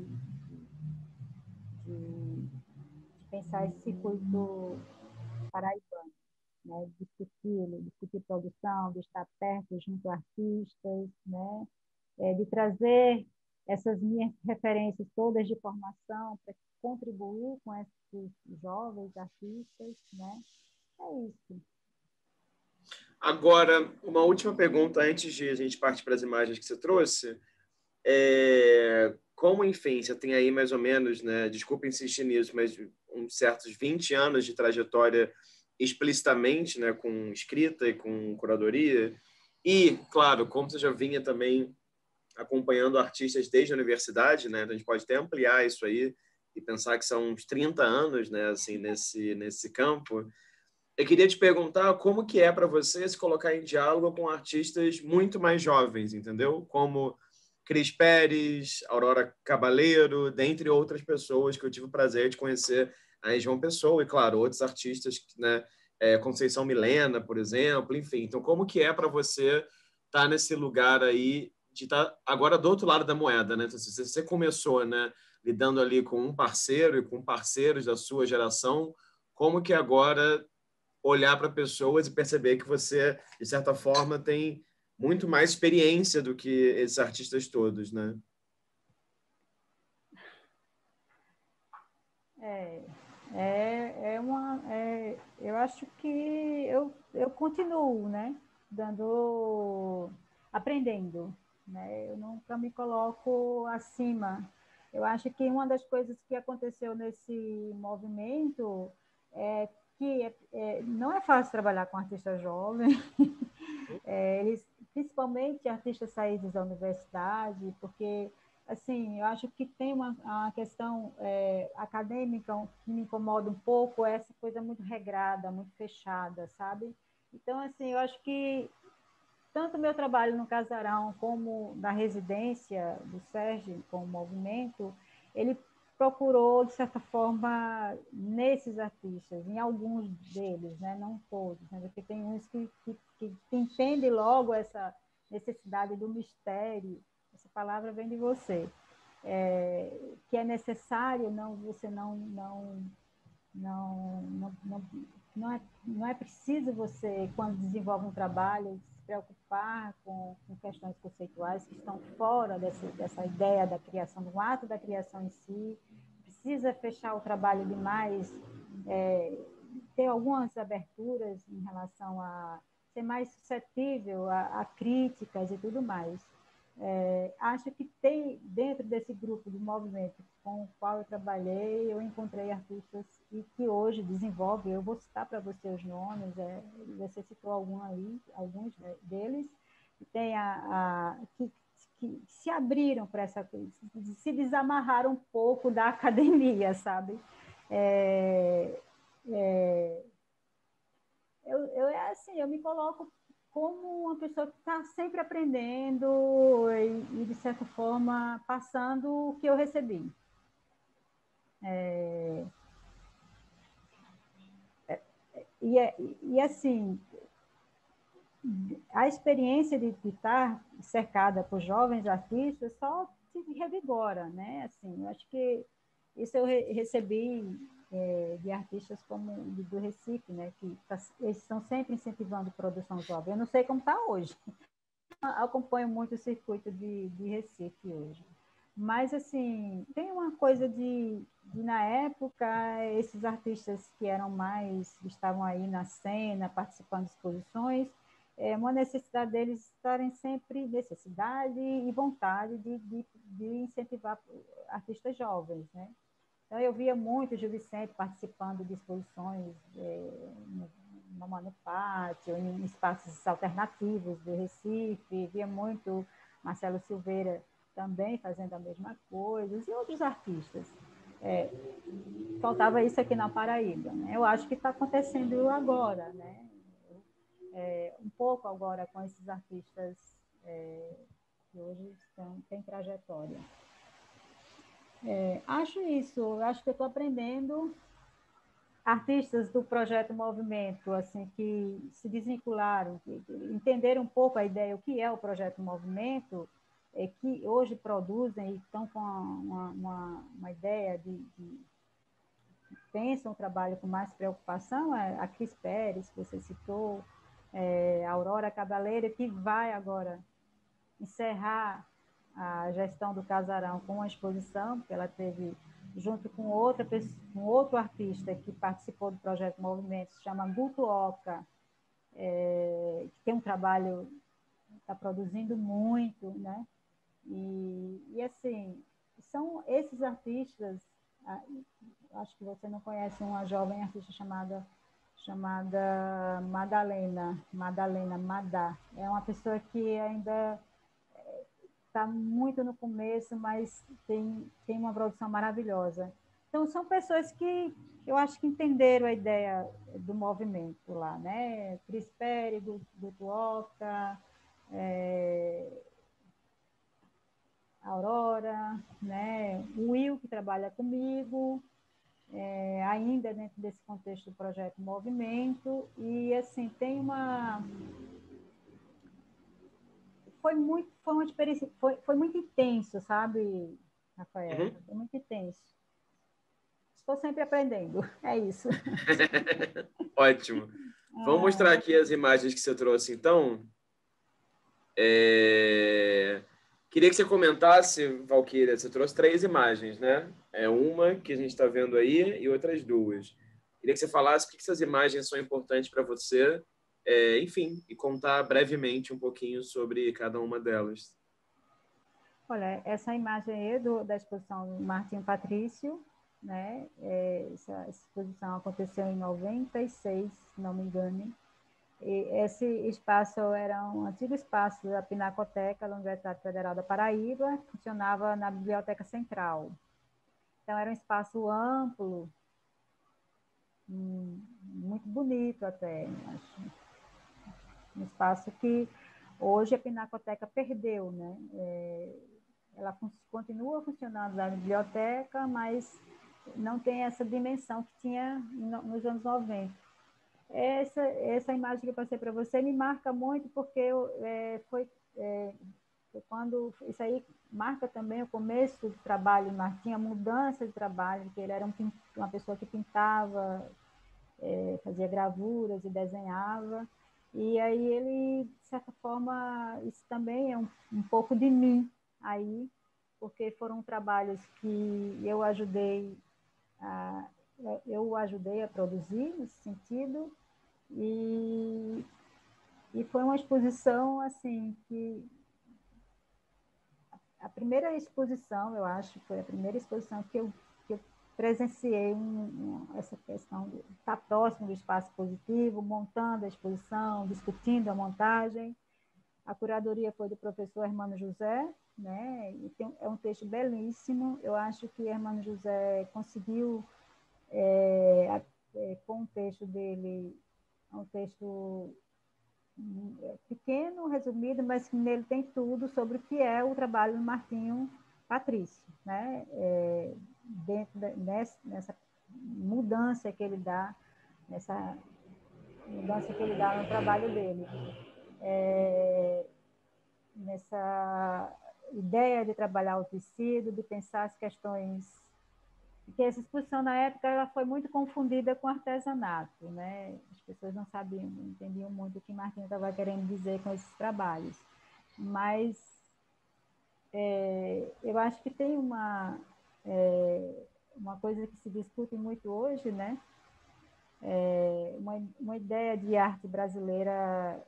de, de pensar esse circuito paraibano, né? Discutir, discutir produção, de estar perto junto a artistas, né? É, de trazer essas minhas referências todas de formação para contribuir com esses jovens artistas, né? É isso. Agora, uma última pergunta antes de a gente partir para as imagens que você trouxe. É, como, enfim, você tem aí mais ou menos, né, desculpa insistir nisso, mas uns certos vinte anos de trajetória explicitamente, né, com escrita e com curadoria, e, claro, como você já vinha também acompanhando artistas desde a universidade, né, então a gente pode até ampliar isso aí e pensar que são uns trinta anos, né, assim, nesse, nesse campo. Eu queria te perguntar como que é para você se colocar em diálogo com artistas muito mais jovens, entendeu? Como Cris Pérez, Aurora Cabaleiro, dentre outras pessoas que eu tive o prazer de conhecer aí João Pessoa e, claro, outros artistas, né? É, Conceição Milena, por exemplo, enfim. Então, como que é para você estar tá nesse lugar aí de estar tá agora do outro lado da moeda, né? Então, se você começou, né, lidando ali com um parceiro e com parceiros da sua geração, como que agora olhar para pessoas e perceber que você, de certa forma, tem muito mais experiência do que esses artistas todos, né? É, é, é uma... É, eu acho que eu, eu continuo, né? dando, aprendendo, né? Eu nunca me coloco acima. Eu acho que uma das coisas que aconteceu nesse movimento é que é, é, não é fácil trabalhar com artistas jovens, é, eles, principalmente artistas saídos da universidade, porque, assim, eu acho que tem uma, uma questão é, acadêmica que me incomoda um pouco, é essa coisa muito regrada, muito fechada, sabe? Então, assim, eu acho que tanto o meu trabalho no Casarão como na residência do Sérgio com o movimento, ele procurou, de certa forma, nesses artistas, em alguns deles, né? Não todos, né? Porque tem uns que, que, que, que entendem logo essa necessidade do mistério, essa palavra vem de você, é, que é necessário, não, você não, não, não, não, não, não, é, não é preciso você, quando desenvolve um trabalho, se preocupar com, com questões conceituais que estão fora desse, dessa ideia da criação, do ato da criação em si. Precisa fechar o trabalho demais, é, ter algumas aberturas em relação a ser mais suscetível a, a críticas e tudo mais. É, acho que tem, dentro desse grupo de movimento com o qual eu trabalhei, eu encontrei artistas que, que hoje desenvolvem, eu vou citar para você os nomes, é, você citou algum aí, alguns deles, que, tem a, a, que, que se abriram para essa coisa, se desamarraram um pouco da academia, sabe? É, é, eu, eu, é assim, eu me coloco como uma pessoa que está sempre aprendendo e, e, de certa forma, passando o que eu recebi. É, é, e, e, assim, a experiência de, de estar cercada por jovens artistas só te revigora, né? Assim, eu acho que isso eu re, recebi é, de artistas como do Recife, né? Que tá, eles estão sempre incentivando produção jovem. Eu não sei como está hoje. Acompanho muito o circuito de, de Recife hoje. Mas, assim, tem uma coisa de, de, na época, esses artistas que eram mais, que estavam aí na cena, participando de exposições, é uma necessidade deles estarem sempre, necessidade e vontade de, de, de incentivar artistas jovens, né? Então, eu via muito o Gil Vicente participando de exposições é, no, no Pátio, em espaços alternativos do Recife, via muito Marcelo Silveira também fazendo a mesma coisa, e outros artistas. É, faltava isso aqui na Paraíba, né? Eu acho que está acontecendo agora, né? É, um pouco agora com esses artistas é, que hoje estão, têm trajetória. É, acho isso, acho que eu estou aprendendo. Artistas do projeto Movimento, assim, que se desvincularam, que entenderam um pouco a ideia, o que é o projeto Movimento, é, que hoje produzem e estão com uma, uma, uma ideia de, de pensam o trabalho com mais preocupação, é a Cris Pérez, que você citou, é, a Aurora Cabaleira, que vai agora encerrar a gestão do Casarão com uma exposição, porque ela teve, junto com outra pessoa, um outro artista que participou do projeto Movimento, se chama Guto Oca, é, que tem um trabalho, está produzindo muito, né? E, e, assim, são esses artistas, acho que você não conhece uma jovem artista chamada, chamada Madalena, Madalena Madá, é uma pessoa que ainda está muito no começo, mas tem, tem uma produção maravilhosa. Então, são pessoas que eu acho que entenderam a ideia do movimento lá, né? Cris Pérez, Guto Oca, é, Aurora, né? O Will, que trabalha comigo, é, ainda dentro desse contexto do projeto Movimento, e, assim, tem uma... Foi muito, foi uma experiência, foi, foi muito intenso, sabe, Rafael? Uhum. Foi muito intenso. Estou sempre aprendendo, é isso. Ótimo. Vamos mostrar aqui as imagens que você trouxe, então. É... Queria que você comentasse, Valquíria, você trouxe três imagens, né? É uma que a gente está vendo aí e outras duas. Queria que você falasse por que essas imagens são importantes para você é, enfim, e contar brevemente um pouquinho sobre cada uma delas. Olha, essa imagem aí do, da exposição Martinho Patrício, né? É, essa, essa exposição aconteceu em noventa e seis, se não me engano. E esse espaço era um antigo espaço da Pinacoteca da Universidade Federal da Paraíba, funcionava na Biblioteca Central. Então, era um espaço amplo, muito bonito até, acho. Um espaço que hoje a Pinacoteca perdeu, né? É, ela fun continua funcionando na biblioteca, mas não tem essa dimensão que tinha no, nos anos noventa. Essa, essa imagem que eu passei para você me marca muito, porque eu, é, foi, é, foi quando... Isso aí marca também o começo do trabalho do Martinho, a mudança de trabalho, porque ele era um, uma pessoa que pintava, é, fazia gravuras e desenhava. E aí ele, de certa forma, isso também é um, um pouco de mim aí, porque foram trabalhos que eu ajudei a, eu ajudei a produzir nesse sentido, e, e foi uma exposição assim que a primeira exposição, eu acho, foi a primeira exposição que eu, que eu presenciei um, um, essa questão de estar próximo do espaço positivo, montando a exposição, discutindo a montagem. A curadoria foi do professor Hermano José, né? E tem, é um texto belíssimo. Eu acho que Hermano José conseguiu, é, é, com o texto dele, é um texto pequeno, resumido, mas que nele tem tudo sobre o que é o trabalho do Martinho Patrício, né? É, dentro de, nessa, nessa mudança que ele dá, nessa mudança que ele dá no trabalho dele. É, nessa ideia de trabalhar o tecido, de pensar as questões... Porque essa exposição, na época, ela foi muito confundida com artesanato, né? As pessoas não sabiam, não entendiam muito o que Martinho estava querendo dizer com esses trabalhos. Mas é, eu acho que tem uma, é, uma coisa que se discute muito hoje, né? É, uma, uma ideia de arte brasileira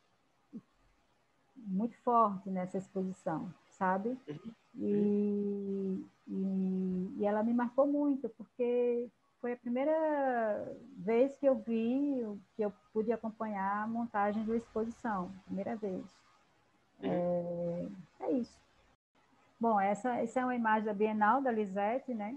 muito forte nessa exposição, sabe? E, e, e ela me marcou muito, porque foi a primeira vez que eu vi, que eu pude acompanhar a montagem da exposição, primeira vez. É, é isso. Bom, essa, essa é uma imagem da Bienal da Lisette, né?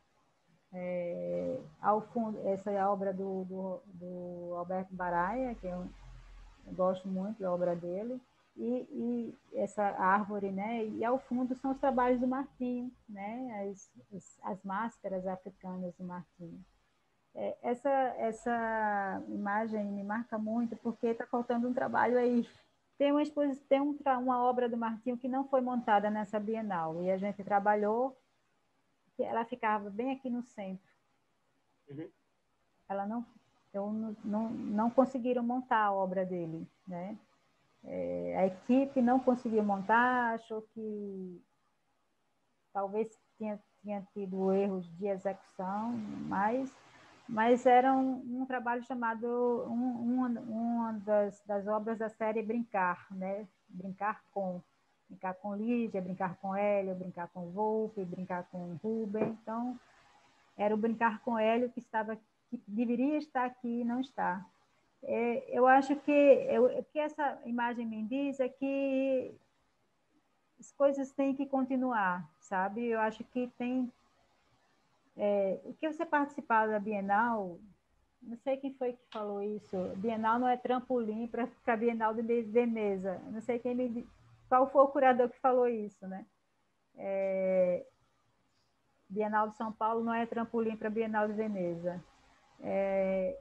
É, ao fundo, essa é a obra do, do, do Alberto Baraia, que eu, eu gosto muito da obra dele. E, e essa árvore, né? E ao fundo são os trabalhos do Martinho, né? As, as, as máscaras africanas do Martinho. É, essa, essa imagem me marca muito porque está faltando um trabalho aí. Tem uma exposição, tem um, uma obra do Martinho que não foi montada nessa Bienal e a gente trabalhou, que ela ficava bem aqui no centro. Uhum. Ela não, eu não, não, não conseguiram montar a obra dele, né? É, a equipe não conseguiu montar, achou que talvez tinha, tinha tido erros de execução, mas, mas era um, um trabalho chamado, um, uma, uma das, das obras da série Brincar, né? Brincar com, brincar com Lígia, brincar com Hélio, brincar com Volpe, brincar com Rubem. Então, era o Brincar com Hélio que, estava, que deveria estar aqui e não está. É, eu acho que eu, o que essa imagem me diz é que as coisas têm que continuar, sabe? Eu acho que tem... É, o que você participar da Bienal, não sei quem foi que falou isso, Bienal não é trampolim para a Bienal de Veneza. Não sei quem me, qual foi o curador que falou isso, né? É, Bienal de São Paulo não é trampolim para a Bienal de Veneza. É,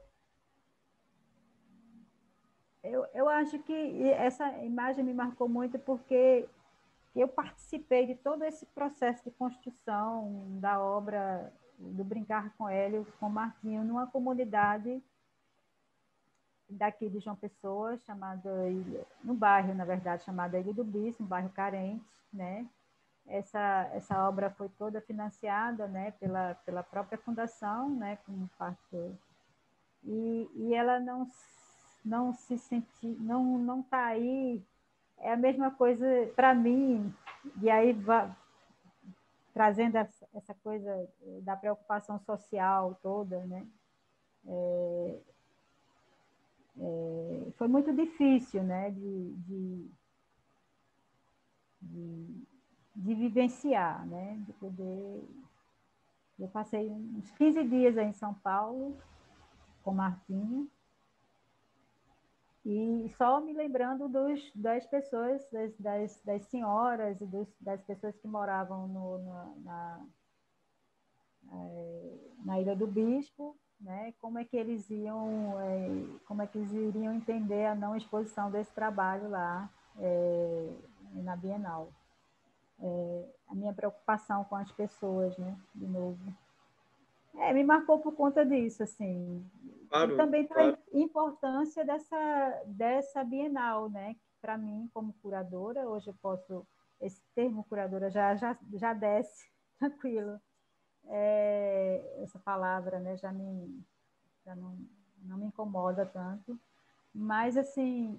Eu, eu acho que essa imagem me marcou muito porque eu participei de todo esse processo de construção da obra do Brincar com Hélio, com Martinho, numa comunidade daqui de João Pessoa, chamada, no bairro, na verdade, chamada Ilha do Bispo, um bairro carente, né? Essa, essa obra foi toda financiada, né, pela, pela própria fundação, né, como parte... E, e ela não... não se sentir, não não tá aí, é a mesma coisa para mim. E aí va, trazendo essa, essa coisa da preocupação social toda, né? É, é, foi muito difícil, né? De, de, de, de vivenciar, né? De poder. Eu passei uns quinze dias aí em São Paulo com Martinho, e só me lembrando dos, das pessoas, das, das, das senhoras e dos, das pessoas que moravam no, na, na, na Ilha do Bispo, né? Como é que eles iam, é, como é que eles iriam entender a não exposição desse trabalho lá é, na Bienal. É, a minha preocupação com as pessoas, né? De novo. É, me marcou por conta disso, assim. E Claro, também pela claro. importância dessa, dessa Bienal, né? Para mim, como curadora, hoje eu posso... Esse termo curadora já, já, já desce, tranquilo. É, essa palavra, né? Já, me, já não, não me incomoda tanto. Mas, assim,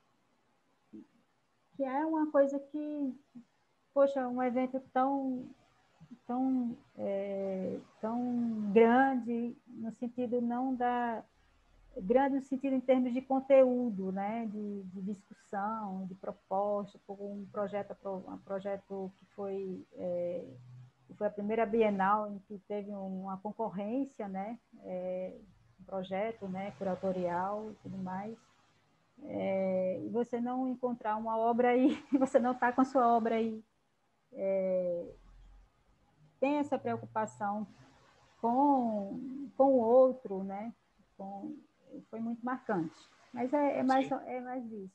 que é uma coisa que... Poxa, um evento tão... tão, é, tão grande, no sentido não da... grande no sentido em termos de conteúdo, né? de, de discussão, de proposta, um projeto, um projeto que foi, é, que foi a primeira Bienal em que teve uma concorrência, né? É, um projeto, né? Curatorial e tudo mais. É, e você não encontrar uma obra aí, você não está com a sua obra aí, é, tem essa preocupação com, com o outro, né? Com, foi muito marcante. Mas é, é, mais, Sim. é mais isso.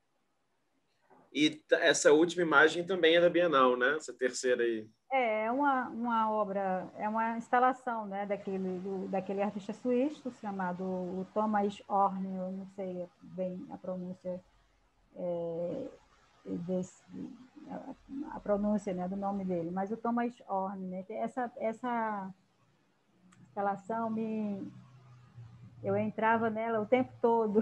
E essa última imagem também é da Bienal, né? Essa terceira aí. É, é uma, uma obra, é uma instalação, né, daquele, do, daquele artista suíço chamado o Thomas Horn, eu não sei bem a pronúncia é, desse, a, a pronúncia, né, do nome dele, mas o Thomas Horn, né, essa, essa instalação me, eu entrava nela o tempo todo.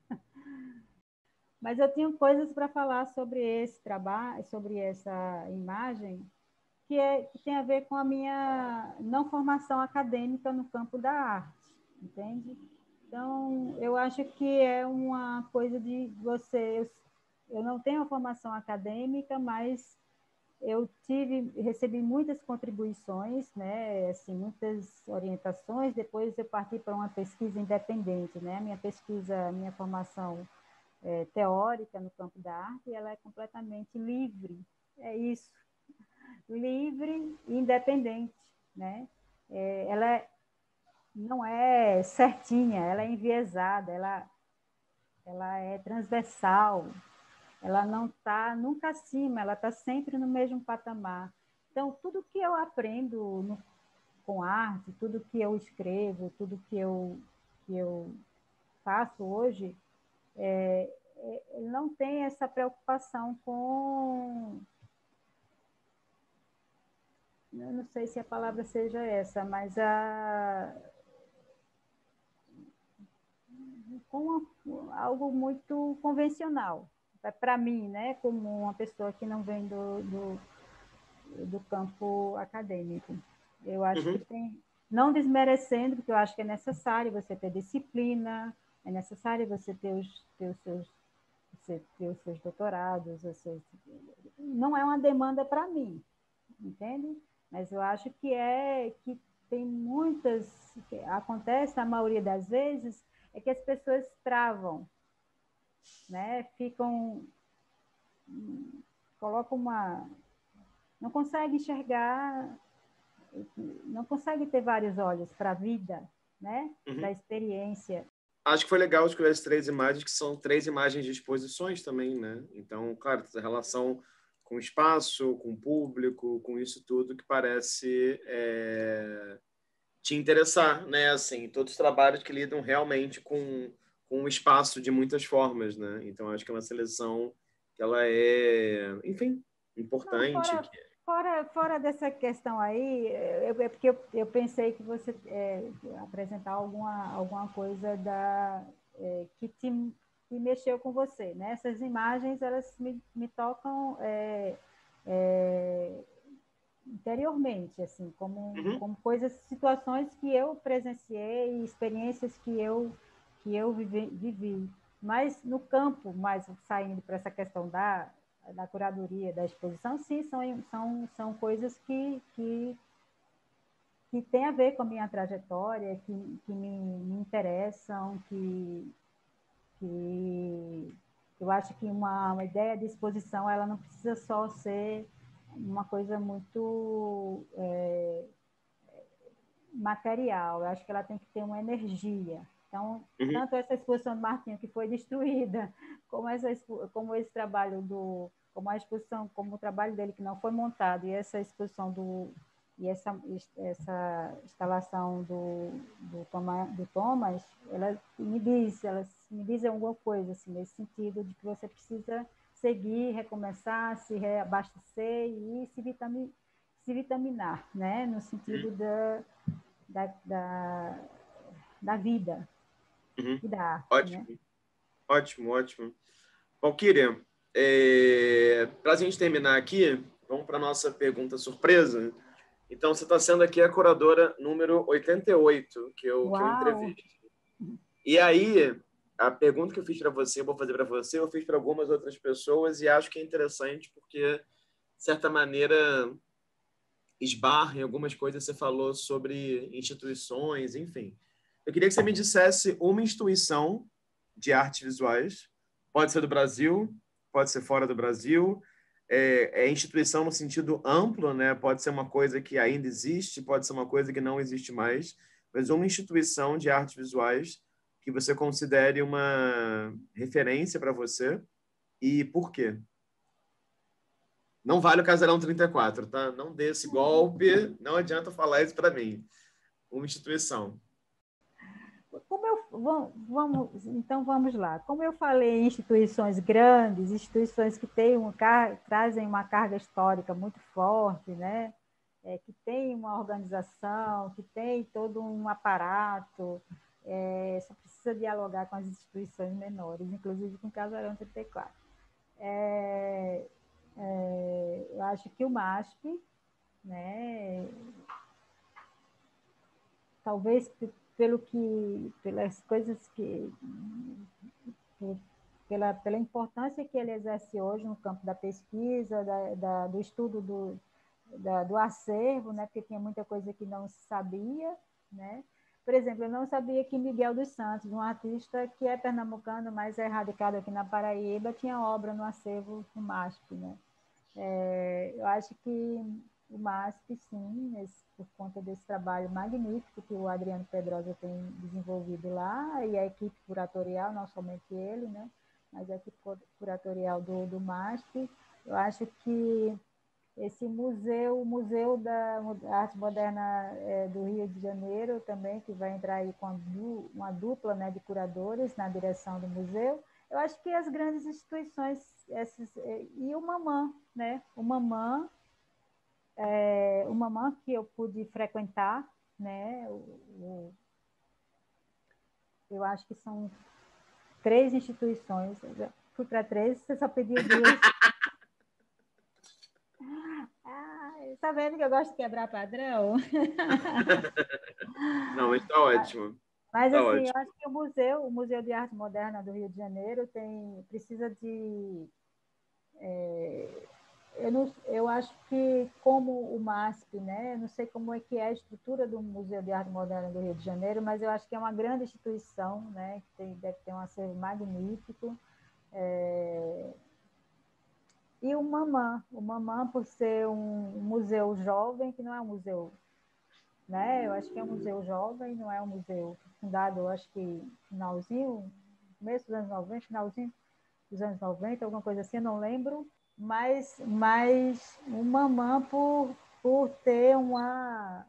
Mas eu tinha coisas para falar sobre esse trabalho, sobre essa imagem, que, é, que tem a ver com a minha não formação acadêmica no campo da arte, entende? Então, eu acho que é uma coisa de você... Eu, eu não tenho uma formação acadêmica, mas eu tive, recebi muitas contribuições, né? Assim, muitas orientações. Depois eu parti para uma pesquisa independente, né? Minha pesquisa, minha formação é, teórica no campo da arte, ela é completamente livre. É isso, livre e independente, né? É, ela é, não é certinha, ela é enviesada, ela, ela é transversal, ela não está nunca acima, ela está sempre no mesmo patamar. Então, tudo que eu aprendo no, com arte, tudo que eu escrevo, tudo que eu, que eu faço hoje, é, é, não tem essa preocupação com... Eu não sei se a palavra seja essa, mas a, com algo muito convencional, para mim, né, como uma pessoa que não vem do, do, do campo acadêmico. Eu acho Uhum. que tem, não desmerecendo, porque eu acho que é necessário você ter disciplina, é necessário você ter os, ter os seus, você ter os seus doutorados, os seus, não é uma demanda para mim, entende? Mas eu acho que é que tem muitas, que acontece a maioria das vezes, é que as pessoas travam, né? Ficam, colocam uma, não consegue enxergar, não consegue ter vários olhos para a vida, né? Uhum. Para a experiência. Acho que foi legal escolher as três imagens, que são três imagens de exposições também, né? Então, claro, essa relação com o espaço, com o público, com isso tudo que parece é, te interessar, né? Assim, todos os trabalhos que lidam realmente com, com o espaço de muitas formas, né? Então, acho que é uma seleção que ela é, enfim, Não, importante. fora, fora, fora dessa questão aí, é porque eu, eu pensei que você é, apresentar alguma, alguma coisa da, é, que te que mexeu com você, né? Essas imagens, elas me, me tocam é, é, interiormente, assim, como, Uhum. como coisas, situações que eu presenciei, experiências que eu, que eu vivi, vivi. Mas no campo, mais saindo para essa questão da, da curadoria, da exposição, sim, são, são, são coisas que, que, que têm a ver com a minha trajetória, que, que me, me interessam, que, que eu acho que uma, uma ideia de exposição, ela não precisa só ser uma coisa muito é, material, eu acho que ela tem que ter uma energia. Então, Uhum. tanto essa exposição do Martinho, que foi destruída, como, essa, como esse trabalho do, como a exposição, como o trabalho dele que não foi montado, e essa exposição do, e essa, essa instalação do, do, Thomas, do Thomas, ela me diz, ela me diz alguma coisa, assim, nesse sentido de que você precisa seguir, recomeçar, se reabastecer e se, vitami, se vitaminar, né? No sentido da, da, da, da vida Uhum. e da arte, Ótimo, né? ótimo, ótimo. Valquíria, é... para a gente terminar aqui, vamos para a nossa pergunta surpresa. Então, você está sendo aqui a curadora número oitenta e oito que eu, que eu Uau! entrevisto. E aí, a pergunta que eu fiz para você, eu vou fazer para você, eu fiz para algumas outras pessoas e acho que é interessante porque, de certa maneira, esbarra em algumas coisas que você falou sobre instituições, enfim. Eu queria que você me dissesse uma instituição de artes visuais, pode ser do Brasil, pode ser fora do Brasil, é, é instituição no sentido amplo, né? Pode ser uma coisa que ainda existe, pode ser uma coisa que não existe mais, mas uma instituição de artes visuais que você considere uma referência para você e por quê? Não vale o Casarão trinta e quatro, tá? Não dê esse golpe, não adianta falar isso para mim. Uma instituição. Como eu, vamos, então vamos lá. Como eu falei em instituições grandes, instituições que têm uma, trazem uma carga histórica muito forte, né? É, que tem uma organização, que tem todo um aparato, é, só precisa dialogar com as instituições menores, inclusive com o Casarão trinta e quatro. É, é, eu acho que o MASP, né, talvez pelo que, pelas coisas que, pela, pela importância que ele exerce hoje no campo da pesquisa, da, da, do estudo do, da, do acervo, né, porque tinha muita coisa que não se sabia, né? Por exemplo, eu não sabia que Miguel dos Santos, um artista que é pernambucano, mas é radicado aqui na Paraíba, tinha obra no acervo do MASP, né? É, eu acho que o MASP, sim, esse, por conta desse trabalho magnífico que o Adriano Pedrosa tem desenvolvido lá, e a equipe curatorial, não somente ele, né, mas a equipe curatorial do, do MASP, eu acho que esse museu, o Museu da Arte Moderna é, do Rio de Janeiro também, que vai entrar aí com uma dupla, né, de curadores na direção do museu. Eu acho que as grandes instituições, esses, e o Mamã, né? O Mamã, é, o Mamã que eu pude frequentar, né? O, o, eu acho que são três instituições. Eu já fui para três, você só pediu duas. Ah, tá vendo que eu gosto de quebrar padrão? Não, mas tá ótimo. Mas, Tá assim, eu ótimo. acho que o museu, o Museu de Arte Moderna do Rio de Janeiro tem, precisa de... É, eu, não, eu acho que, como o MASP, né, eu não sei como é que é a estrutura do Museu de Arte Moderna do Rio de Janeiro, mas eu acho que é uma grande instituição, né, que tem, deve ter um acervo magnífico. É, e o Mamã, o Mamã, por ser um museu jovem, que não é um museu, né? Eu acho que é um museu jovem, não é um museu fundado, eu acho que finalzinho, começo dos anos noventa, finalzinho dos anos noventa, alguma coisa assim, eu não lembro, mas, mas o Mamã por, por ter uma...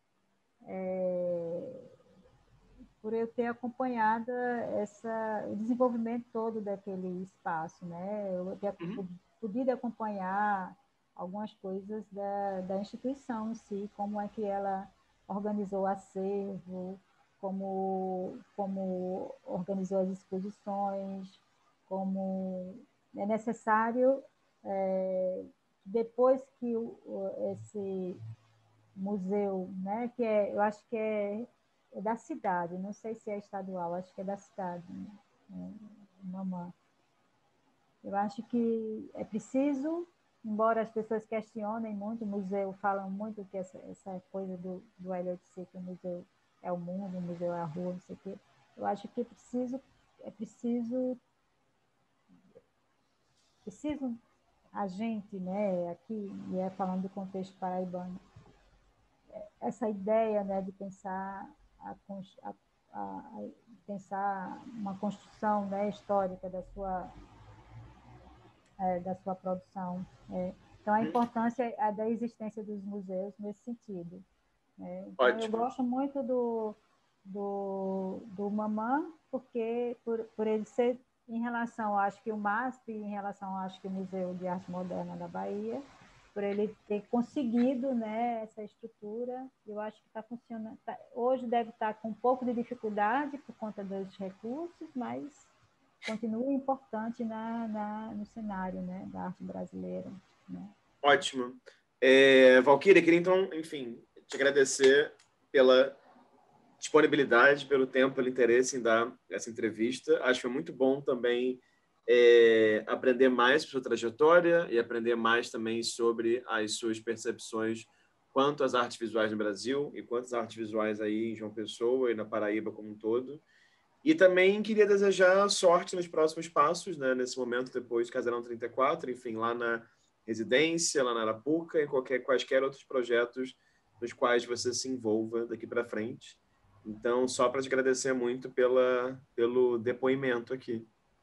É, por eu ter acompanhado essa, o desenvolvimento todo daquele espaço, né? Eu ter Uhum. podido acompanhar algumas coisas da, da instituição em si, como é que ela organizou o acervo, como, como organizou as exposições, como é necessário, é, depois que o, esse museu, né, que é, eu acho que é, é da cidade, não sei se é estadual, acho que é da cidade, né, Mamã. Eu acho que é preciso, embora as pessoas questionem muito, o museu falam muito que essa, essa coisa do, do Elliott C, que o museu é o mundo, o museu é a rua, não sei o quê. Eu acho que é preciso, é preciso, preciso a gente, né, aqui, e é falando do contexto paraibano, essa ideia, né, de pensar a, a, a pensar uma construção, né, histórica da sua é, da sua produção. É. Então, a importância é da existência dos museus nesse sentido. É. Então, Ótimo. eu gosto muito do, do, do Mamã, porque por, por ele ser, em relação, acho que o MASP, em relação, acho que o Museu de Arte Moderna da Bahia, por ele ter conseguido, né, essa estrutura, eu acho que está funcionando. Tá, hoje deve estar com um pouco de dificuldade por conta dos recursos, mas continua importante na, na, no cenário, né, da arte brasileira. Né? Ótimo. É, Valquíria, queria então, enfim, te agradecer pela disponibilidade, pelo tempo, pelo interesse em dar essa entrevista. Acho que foi muito bom também é, aprender mais sobre sua trajetória e aprender mais também sobre as suas percepções quanto às artes visuais no Brasil e quanto às artes visuais aí em João Pessoa e na Paraíba como um todo. E também queria desejar sorte nos próximos passos, né? Nesse momento, depois de Casarão trinta e quatro, enfim, lá na residência, lá na Arapuca, e qualquer, quaisquer outros projetos nos quais você se envolva daqui para frente. Então, só para te agradecer muito pela, pelo depoimento aqui.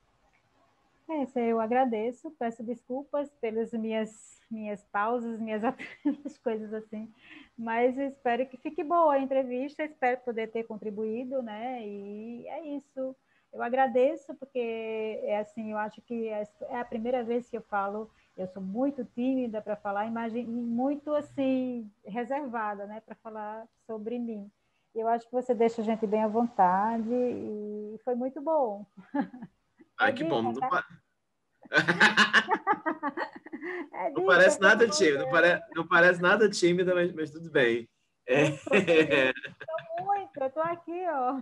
É, eu agradeço, peço desculpas pelas minhas, minhas pausas, minhas coisas assim, mas espero que fique boa a entrevista, espero poder ter contribuído, né? E é isso. Eu agradeço, porque é assim, eu acho que é a primeira vez que eu falo, eu sou muito tímida para falar, e muito assim, reservada, né, para falar sobre mim. Eu acho que você deixa a gente bem à vontade e foi muito bom. Ai, É que bom. dica, Não, tá? pa... É não dica, parece pelo nada amor de tímido, não, Deus. pare... não parece nada tímida, mas, mas tudo bem. É... Eu sou feliz, sou muito, eu estou aqui, ó.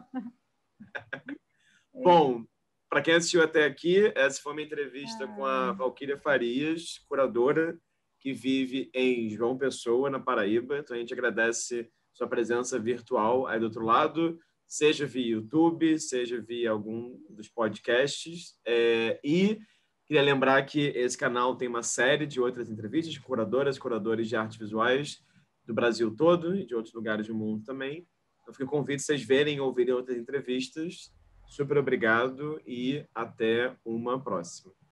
Bom, para quem assistiu até aqui, essa foi uma entrevista com a Ah, Valquíria Farias, curadora que vive em João Pessoa, na Paraíba. Então, a gente agradece sua presença virtual aí do outro lado, seja via YouTube, seja via algum dos podcasts. É, e queria lembrar que esse canal tem uma série de outras entrevistas de curadoras, curadores de artes visuais do Brasil todo e de outros lugares do mundo também. Então, fica o convite vocês verem e ouvirem outras entrevistas. Super obrigado e até uma próxima.